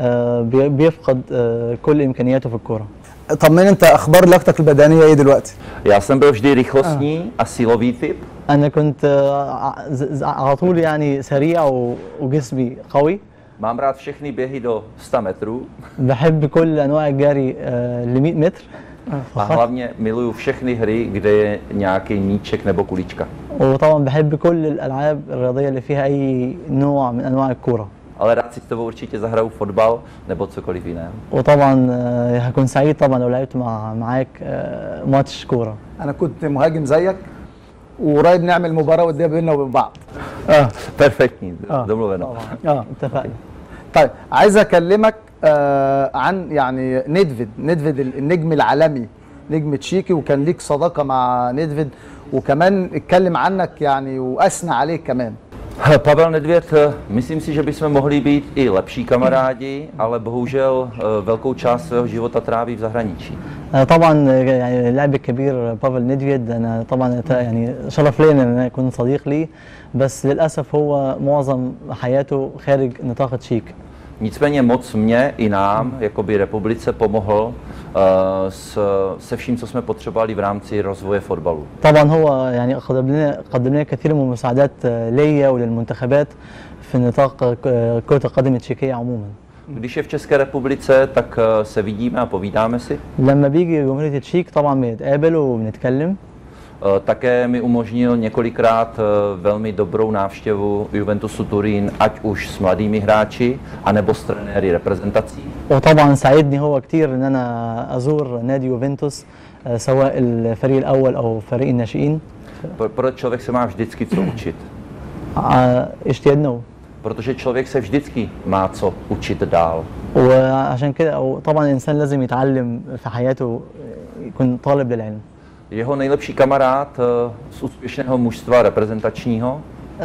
S3: بيفقد كل إمكانياته في الكرة.
S1: طمني انت اخبار لياقتك البدنيه ايه دلوقتي؟
S2: Já jsem byl vždy rychlostní a silový typ.
S3: أنا كنت على طول يعني سريع وجسمي قوي.
S2: Mám rád všechny běhy do sta metrů.
S3: بحب كل أنواع الجري ل مية متر.
S2: A hlavně miluju všechny hry, kde je nějaký míček nebo kulička.
S3: وطبعا بحب كل الألعاب الرياضية اللي فيها أي نوع من أنواع الكرة.
S2: Ale rád si s tebou určitě zahraju fotbal nebo cokoliv jiného.
S3: وطبعا هكون سعيد طبعا لو لعبت مع معاك ماتش كورة.
S1: انا كنت مهاجم زيك وقريب نعمل مباراه وديه بيننا وبين بعض.
S2: اه بيرفكتني domluveno.
S3: اه اتفقنا.
S1: طيب عايز اكلمك آه عن يعني نيدفيد، نيدفيد النجم العالمي، نجم تشيكي، وكان ليك صداقه مع نيدفيد وكمان اتكلم عنك يعني واثنى عليك كمان.
S2: Pavel Nedvěd, myslím si, že bychom mohli být i lepší kamarádi, ale bohužel velkou část svého života tráví v zahraničí.
S3: طبعا يعني اللاعب الكبير بافل نيدفيد انا طبعا يعني شرف لي ان انا اكون صديق لي، بس للاسف هو معظم حياته خارج نطاق تشيك.
S2: Nicméně moc mě i nám, jakoby republice, pomohl uh, s, se vším, co jsme potřebovali v rámci rozvoje fotbalu.
S3: طبعا هو يعني قدم لنا قدم لنا كثير من المساعدات ليا وللمنتخبات في نطاق كرة القدم التشيكية عموما.
S2: Když je v České republice, tak se vidíme a povídáme si.
S3: لما بيجي جمهورية التشيك طبعا بنتقابل وبنتكلم.
S2: Také mi umožnil několikrát velmi dobrou návštěvu Juventusu Turín, ať už s mladými hráči, anebo s trenéry reprezentací.
S3: وطبعا ساعدني هو كتير ان انا ازور نادي يوفنتوس سواء الفريق الاول او فريق الناشئين.
S2: Proč člověk se má vždycky co učit?
S3: ايش تيدنو؟
S2: Protože člověk se vždycky má co učit dál.
S3: وعشان كده او طبعا الانسان لازم يتعلم في حياته، يكون طالب للعلم.
S2: Jeho nejlepší kamarád z úspěšného mužstva reprezentačního.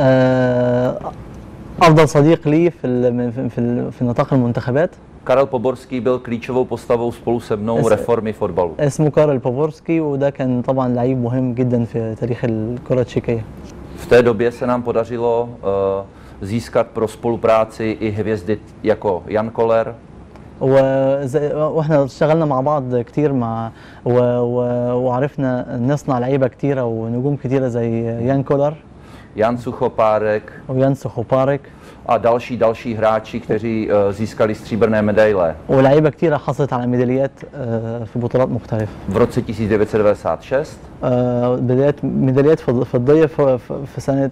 S3: أفضل صديق لي في في في نطاق المنتخبات.
S2: Karel Poborský byl klíčovou postavou spolu se mnou reformy fotbalu.
S3: اسمه كارل بوبورسكي وده كان طبعا لعيب مهم جدا في تاريخ الكرة التشيكية.
S2: V té době se nám podařilo uh, získat pro spolupráci i hvězdy jako Jan Koller.
S3: واحنا اشتغلنا مع بعض كتير مع و... و... وعرفنا نصنع لعيبه كتيره ونجوم كتيره زي يان كولر،
S2: Jan Suchopárek
S3: ويان سوخوبارك
S2: a další další hráči, kteří uh, získali stříbrné medaile.
S3: ولاعيبه كتيره حصلت على ميداليات في بطولات مختلفه.
S2: V roce tisíc devět set devadesát šest
S3: بدايات ميداليات فضيه في في سنه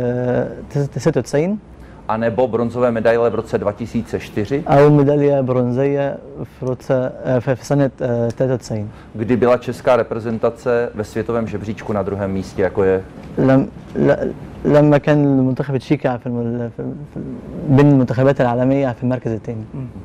S3: ستة وتسعين.
S2: A nebo bronzové medaile v roce dva tisíce čtyři.
S3: أول ميدالية برونزية في روتسا في سنة تلاتة وتسعين.
S2: Kdy byla česká reprezentace ve světovém žebříčku na druhém místě, jako je.
S3: لم لما كان المنتخب التشيكي في بين المنتخبات العالمية في المركز الثاني.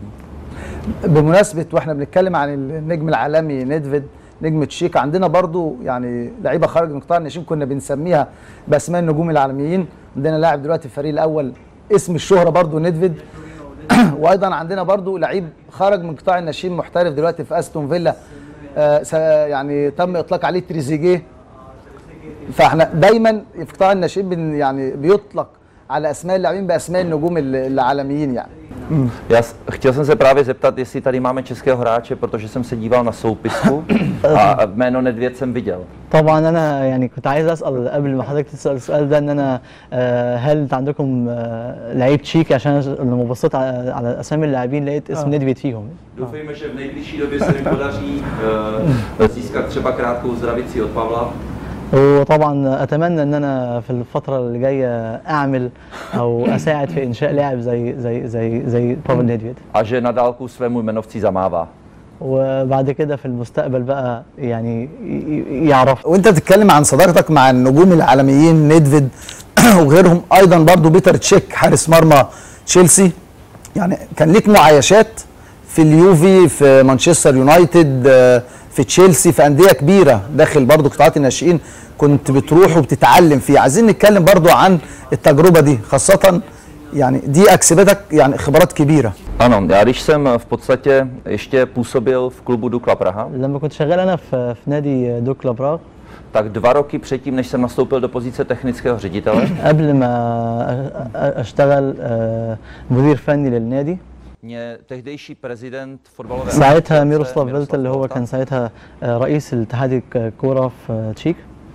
S1: بمناسبة واحنا بنتكلم عن النجم العالمي نيدفيد نجم تشيك، عندنا برضو يعني لعيبة خارج من قطاع الناشئين كنا بنسميها بأسماء النجوم العالميين. عندنا لاعب دلوقتي في الفريق الأول اسم الشهرة برضو نيدفيد وايضا عندنا برضو لعيب خرج من قطاع الناشئين محترف دلوقتي في استون فيلا، آه يعني تم اطلاق عليه تريزيجيه. فاحنا دايما في قطاع الناشئين بن يعني بيطلق على اسماء اللاعبين باسماء النجوم العالميين يعني.
S2: Já chtěl jsem se právě zeptat, jestli tady máme českého hráče, protože jsem se díval na soupisku a jméno Nedvěd jsem viděl.
S3: طبعا انا يعني كنت عايز اسال قبل ما حضرتك تسال السؤال ده ان انا هل انت عندكم لعيب تشيكي، عشان لما بصيت على اسامي اللاعبين لقيت اسم نيدفيد فيهم.
S2: Doufejme, že v nejbližší době se mi podaří získat třeba krátkou zdravici od Pavla.
S3: وطبعا اتمنى ان انا في الفتره اللي جايه اعمل او اساعد في انشاء لاعب زي زي زي زي بافل نيدفيد.
S2: A že na dálku svému jmenovci zamává.
S3: وبعد كده في المستقبل بقى يعني يعرف.
S1: وانت بتتكلم عن صداقتك مع النجوم العالميين نيدفيد وغيرهم، ايضا برضو بيتر تشيك حارس مرمى تشيلسي، يعني كان ليك معايشات في اليوفي، في مانشستر يونايتد، في تشيلسي، في انديه كبيره داخل برضو قطاعات الناشئين كنت بتروح وبتتعلم فيه. عايزين نتكلم برضو عن التجربه دي، خاصه يعني دي اكسبتك يعني خبرات كبيره.
S2: Ano, já když jsem v podstatě ještě působil v klubu Dukla Praha.
S3: لما كنت شغال انا في في نادي دوكلا براغ.
S2: Tak dva roky předtím, než jsem nastoupil do pozice technického ředitele.
S3: قبل ما اشتغل مدير فني للنادي.
S2: Mě tehdejší prezident fotbalové
S3: ساعتها ميروسلاف فيلتا اللي هو كان ساعتها رئيس الاتحاد الكوره في تشيك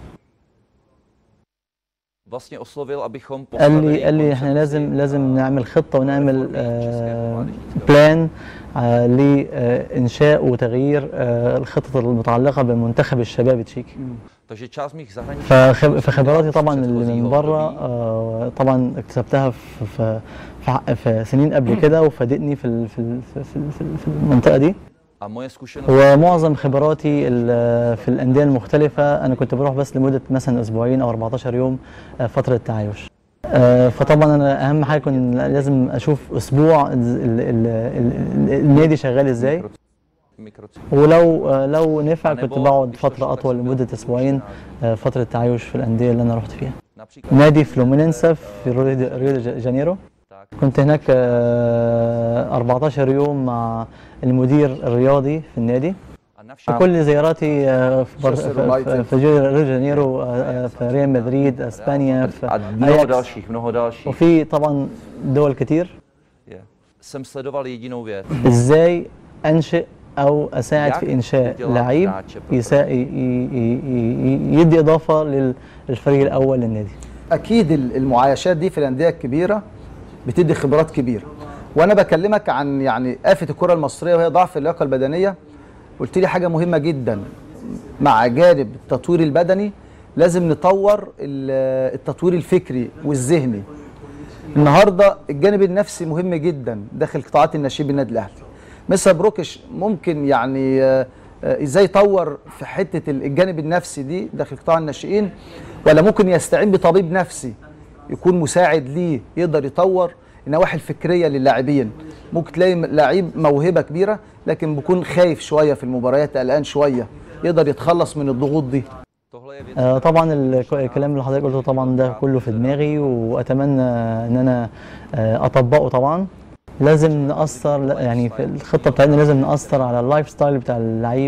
S2: vlastně oslovil, abychom
S3: قال لي قال لي احنا لازم لازم نعمل خطه ونعمل آه بلان آه لانشاء وتغيير آه الخطط المتعلقه بمنتخب الشباب التشيكي.
S2: takže část mých zahraničních
S3: فخبراتي طبعا اللي من بره آه طبعا اكتسبتها في في في سنين قبل كده وفادتني في في في في المنطقه دي. ومعظم خبراتي في الانديه المختلفه انا كنت بروح بس لمده مثلا اسبوعين او أربعتاشر يوم فتره تعايش. فطبعا انا اهم حاجه كنت لازم اشوف اسبوع النادي شغال ازاي. ولو لو نفع كنت بقعد فترة أطول لمدة أسبوعين، فترة تعايش في الأندية اللي أنا رحت فيها. نادي فلومينينسا في ريو دي جانيرو، كنت هناك أربعتاشر يوم مع المدير الرياضي في النادي. كل زياراتي في في ريو دي جانيرو، في ريال مدريد، اسبانيا، في اياكس، وفي طبعا دول كتير. ازاي انشئ او اساعد في انشاء لعيب يدي اضافه للفريق الاول للنادي.
S1: اكيد المعايشات دي في الانديه الكبيره بتدي خبرات كبيره، وانا بكلمك عن يعني آفة الكره المصريه وهي ضعف اللياقه البدنيه. قلت لي حاجه مهمه جدا، مع جانب التطوير البدني لازم نطور التطوير الفكري والذهني. النهارده الجانب النفسي مهم جدا داخل قطاعات الناشئين بالنادي الاهلي. مستر بروكش ممكن يعني ازاي يطور في حته الجانب النفسي دي داخل قطاع الناشئين، ولا ممكن يستعين بطبيب نفسي يكون مساعد ليه يقدر يطور النواحي الفكريه للاعبين؟ ممكن تلاقي لعيب موهبه كبيره لكن بيكون خايف شويه في المباريات، قلقان شويه، يقدر يتخلص من الضغوط دي.
S3: آه طبعا الكلام اللي حضرتك قلته طبعا ده كله في دماغي، واتمنى ان انا آه اطبقه. طبعا لازم نأثر، يعني في الخطه بتاعتنا لازم نأثر على اللايف ستايل بتاع اللعيب.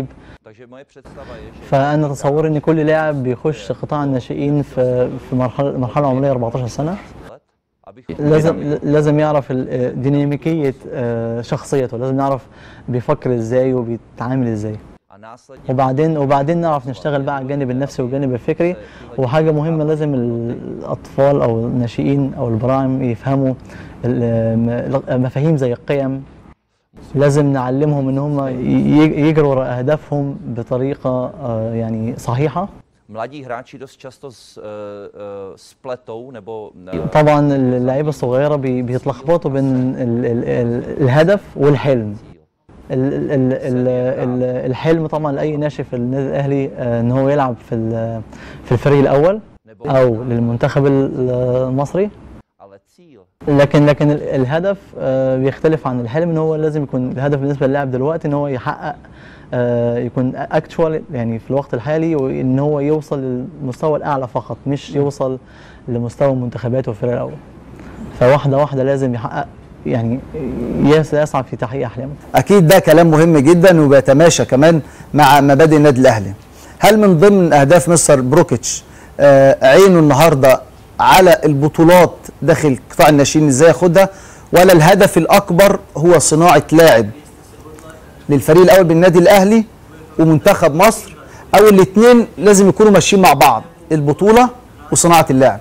S3: فانا تصوري ان كل لاعب بيخش قطاع الناشئين في في مرحله مرحله عمريه أربعتاشر سنه، لازم لازم يعرف ديناميكيه شخصيته، لازم نعرف بيفكر ازاي وبيتعامل ازاي، وبعدين وبعدين نعرف نشتغل بقى على الجانب النفسي والجانب الفكري. وحاجه مهمه لازم الاطفال او الناشئين او البراعم يفهموا مفاهيم زي القيم. لازم نعلمهم ان هم يجروا وراء اهدافهم بطريقه يعني صحيحه.
S2: Mladí hráči dost často spletou nebo
S3: طبعا اللعيبه الصغيره بيتلخبطوا بين ال ال ال الهدف والحلم. ال ال ال الحلم طبعا لاي ناشئ في النادي الاهلي ان هو يلعب في في الفريق الاول او للمنتخب المصري، لكن لكن الهدف بيختلف عن الحلم. ان هو لازم يكون الهدف بالنسبه للاعب دلوقتي ان هو يحقق يكون اكتوال يعني في الوقت الحالي، وان هو يوصل للمستوى الاعلى فقط، مش يوصل لمستوى المنتخبات والفريق الاول. فواحده واحده لازم يحقق يعني يسعى في تحقيق احلامه.
S1: اكيد ده كلام مهم جدا وبيتماشى كمان مع مبادئ النادي الاهلي. هل من ضمن اهداف مستر بروكيتش آه عينه النهارده على البطولات داخل قطاع الناشئين ازاي ياخدها، ولا الهدف الاكبر هو صناعه لاعب للفريق الاول بالنادي الاهلي ومنتخب مصر، او الاثنين لازم يكونوا ماشيين مع بعض، البطوله وصناعه اللاعب؟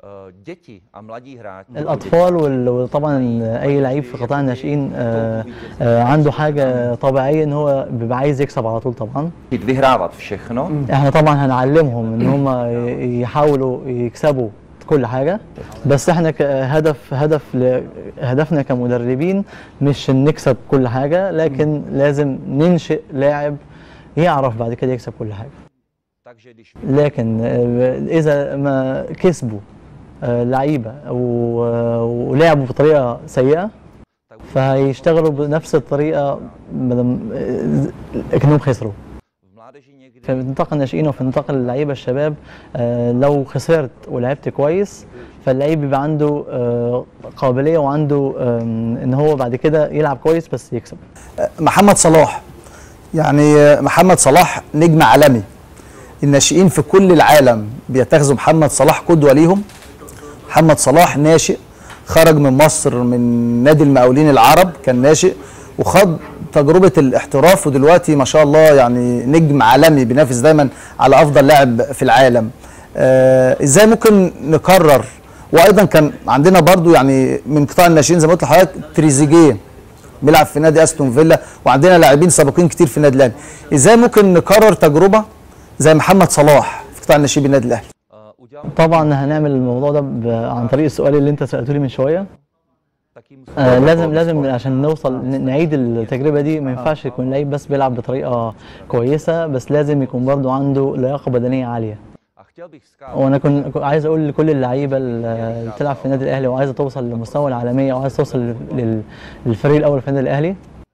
S3: الاطفال وطبعا اي لعيب في قطاع الناشئين عنده حاجه طبيعيه ان هو بيبقى عايز يكسب على طول. طبعا احنا طبعا هنعلمهم ان هم يحاولوا يكسبوا كل حاجه، بس احنا كهدف هدف هدفنا كمدربين مش نكسب كل حاجه، لكن لازم ننشئ لاعب يعرف بعد كده يكسب كل حاجه. لكن اذا ما كسبوا لعيبه ولعبوا بطريقه سيئه فهيشتغلوا بنفس الطريقه كأنهم خسروا. في نطاق الناشئين وفي نطاق اللعيبه الشباب لو خسرت ولعبت كويس فاللعيب بيبقى عنده قابليه وعنده ان هو بعد كده يلعب كويس بس يكسب.
S1: محمد صلاح، يعني محمد صلاح نجم عالمي، الناشئين في كل العالم بيتخذوا محمد صلاح قدوه ليهم. محمد صلاح ناشئ خرج من مصر من نادي المقاولين العرب، كان ناشئ وخد تجربه الاحتراف، ودلوقتي ما شاء الله يعني نجم عالمي بينافس دايما على افضل لاعب في العالم. آه ازاي ممكن نكرر؟ وايضا كان عندنا برضو يعني من قطاع الناشئين زي ما قلت لحضرتك تريزيجيه بيلعب في نادي استون فيلا، وعندنا لاعبين سابقين كتير في النادي الاهلي. ازاي ممكن نكرر تجربه زي محمد صلاح في قطاع الناشئين بالنادي الاهلي؟
S3: طبعا هنعمل الموضوع ده عن طريق السؤال اللي انت سالته لي من شويه. آه لازم لازم عشان نوصل نعيد التجربه دي ما ينفعش يكون لعيب بس بيلعب بطريقه كويسه، بس لازم يكون برضو عنده لياقه بدنيه عاليه. وانا كنت عايز اقول لكل اللعيبه اللي بتلعب في النادي الاهلي وعايزه توصل للمستوى العالميه وعايزه توصل للفريق الاول في النادي الاهلي،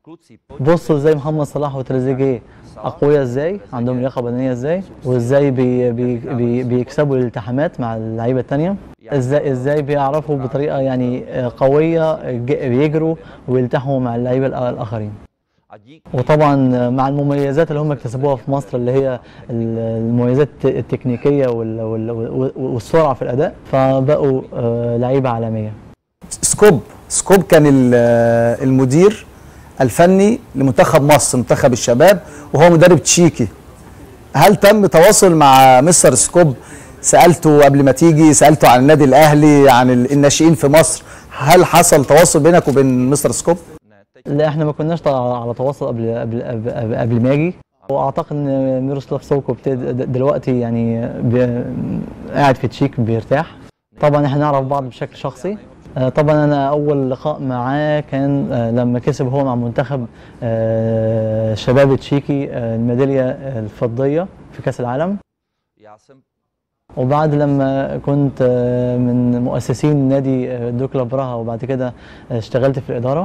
S3: بصوا ازاي محمد صلاح وتريزيجيه اقوياء ازاي، عندهم لياقه بدنيه ازاي، وازاي بي بي بي بيكسبوا الالتحامات مع اللعيبه الثانيه، ازاي ازاي بيعرفوا بطريقه يعني قويه بيجروا ويلتحموا مع اللعيبه الاخرين. وطبعا مع المميزات اللي هم اكتسبوها في مصر اللي هي المميزات التكنيكيه والسرعه في الاداء، فبقوا لعيبه عالميه.
S1: سكوب سكوب كان المدير الفني لمنتخب مصر، منتخب الشباب، وهو مدرب تشيكي. هل تم تواصل مع مستر سكوب؟ سالته قبل ما تيجي، سالته عن النادي الاهلي، عن الناشئين في مصر، هل حصل تواصل بينك وبين مستر سكوب؟
S3: لا، احنا ما كناش على تواصل قبل قبل قبل, قبل ما اجي، واعتقد ان ميروسلاف سوكو دلوقتي يعني قاعد في تشيك بيرتاح. طبعا احنا نعرف بعض بشكل شخصي. طبعا انا اول لقاء معاه كان لما كسب هو مع منتخب شباب تشيكي الميداليه الفضيه في كاس العالم، وبعد لما كنت من مؤسسين نادي دوكلا براها، وبعد كده اشتغلت في الاداره.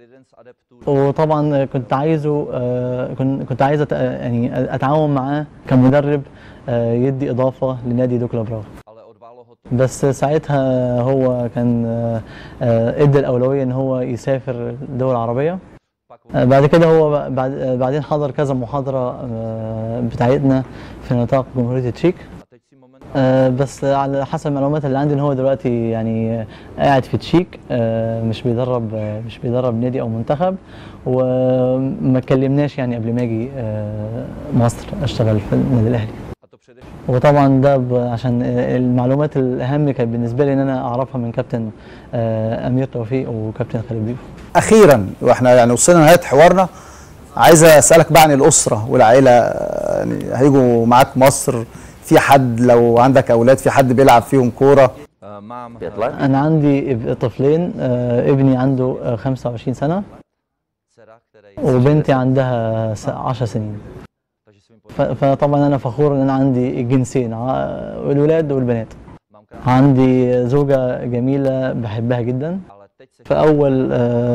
S3: وطبعا كنت عايزه كنت عايز يعني اتعاون معاه كمدرب يدي اضافه لنادي دوكلا براها، بس ساعتها هو كان ادى الاولويه ان هو يسافر الدول العربيه. بعد كده هو بعدين حضر كذا محاضره بتاعتنا في نطاق جمهوريه التشيك، بس على حسب المعلومات اللي عندي ان هو دلوقتي يعني قاعد في تشيك، مش بيدرب مش بيدرب نادي او منتخب، وما كلمناش يعني قبل ما اجي مصر اشتغل في النادي الاهلي. وطبعا ده عشان المعلومات الاهم كانت بالنسبه لي ان انا اعرفها من كابتن امير توفيق وكابتن خالد بيبو.
S1: اخيرا واحنا يعني وصلنا لنهايه حوارنا، عايز اسالك بقى عن الاسره والعائله، يعني هيجوا معاك مصر، في حد لو عندك اولاد في حد بيلعب فيهم كوره؟
S3: انا عندي طفلين، ابني عنده خمسة وعشرين سنه وبنتي عندها عشر سنين. فطبعا انا فخور ان انا عندي الجنسين، الولاد والبنات. عندي زوجه جميله بحبها جدا. في اول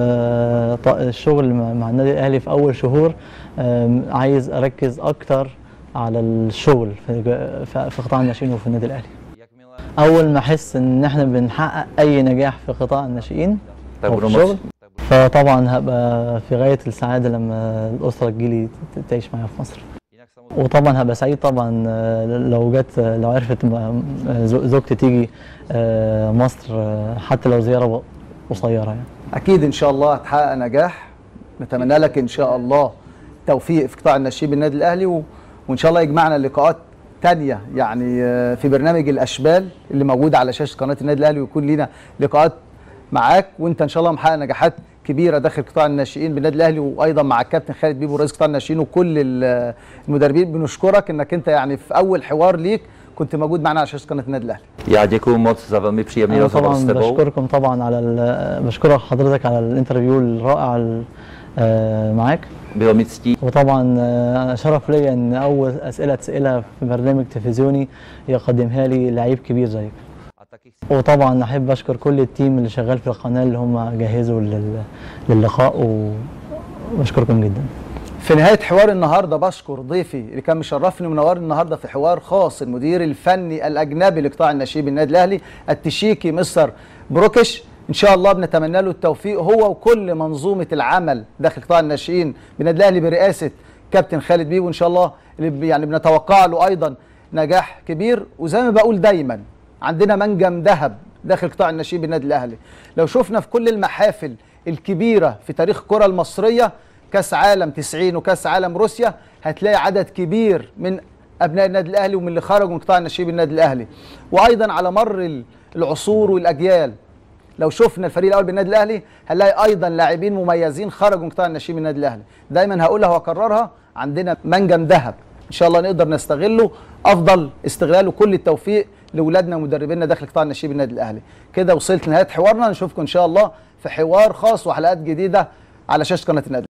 S3: الشغل مع النادي الاهلي في اول شهور عايز اركز اكتر على الشغل في في قطاع الناشئين وفي النادي الاهلي. اول ما احس ان احنا بنحقق اي نجاح في قطاع الناشئين او في الشغل، فطبعا هبقى في غايه السعاده لما الاسره تجيلي تعيش معايا في مصر. وطبعا هبقى سعيد طبعا لو جت لو عرفت زوجتي تيجي مصر حتى لو زياره قصيره يعني.
S1: اكيد ان شاء الله هتحقق نجاح، نتمنى لك ان شاء الله توفيق في قطاع الناشئين بالنادي الاهلي، و... وان شاء الله يجمعنا لقاءات تانية يعني في برنامج الاشبال اللي موجود على شاشه قناه النادي الاهلي، ويكون لينا لقاءات معاك وانت ان شاء الله محقق نجاحات كبيره داخل قطاع الناشئين بالنادي الاهلي، وايضا مع الكابتن خالد بيبو رئيس قطاع الناشئين وكل المدربين. بنشكرك انك انت يعني في اول حوار ليك كنت موجود معنا على شاشه قناه النادي الاهلي.
S2: يا děkuji moc za velmi příjemný rozhovor s tebou.
S3: بشكركم طبعا على بشكرك حضرتك على الانترفيو الرائع معاك.
S2: Bylo mi ctí.
S3: وطبعا شرف ليا ان اول اسئله تسالها في برنامج تلفزيوني يقدمها لي لعيب كبير زيك. وطبعا احب اشكر كل التيم اللي شغال في القناه اللي هم جهزوا للقاء، وبشكركم جدا.
S1: في نهايه حوار النهارده بشكر ضيفي اللي كان مشرفني ومنورني النهارده في حوار خاص، المدير الفني الاجنبي لقطاع الناشئين بالنادي الاهلي التشيكي مستر بروكش. ان شاء الله بنتمنى له التوفيق هو وكل منظومه العمل داخل قطاع الناشئين بالنادي الاهلي برئاسه كابتن خالد بيبو، ان شاء الله اللي يعني بنتوقع له ايضا نجاح كبير. وزي ما بقول دايما عندنا منجم ذهب داخل قطاع الناشئين بالنادي الاهلي. لو شفنا في كل المحافل الكبيره في تاريخ الكره المصريه، كاس عالم تسعين وكاس عالم روسيا، هتلاقي عدد كبير من ابناء النادي الاهلي ومن اللي خرجوا من قطاع الناشئين بالنادي الاهلي. وايضا على مر العصور والاجيال لو شفنا الفريق الاول بالنادي الاهلي هنلاقي ايضا لاعبين مميزين خرجوا من قطاع الناشئين بالنادي الاهلي. دايما هقولها واكررها، عندنا منجم ذهب ان شاء الله نقدر نستغله افضل استغلال، وكل التوفيق لاولادنا ومدربينا داخل قطاع الناشئين بالنادي الاهلي. كده وصلت لنهايه حوارنا، نشوفكم ان شاء الله في حوار خاص وحلقات جديده على شاشه قناه النادي.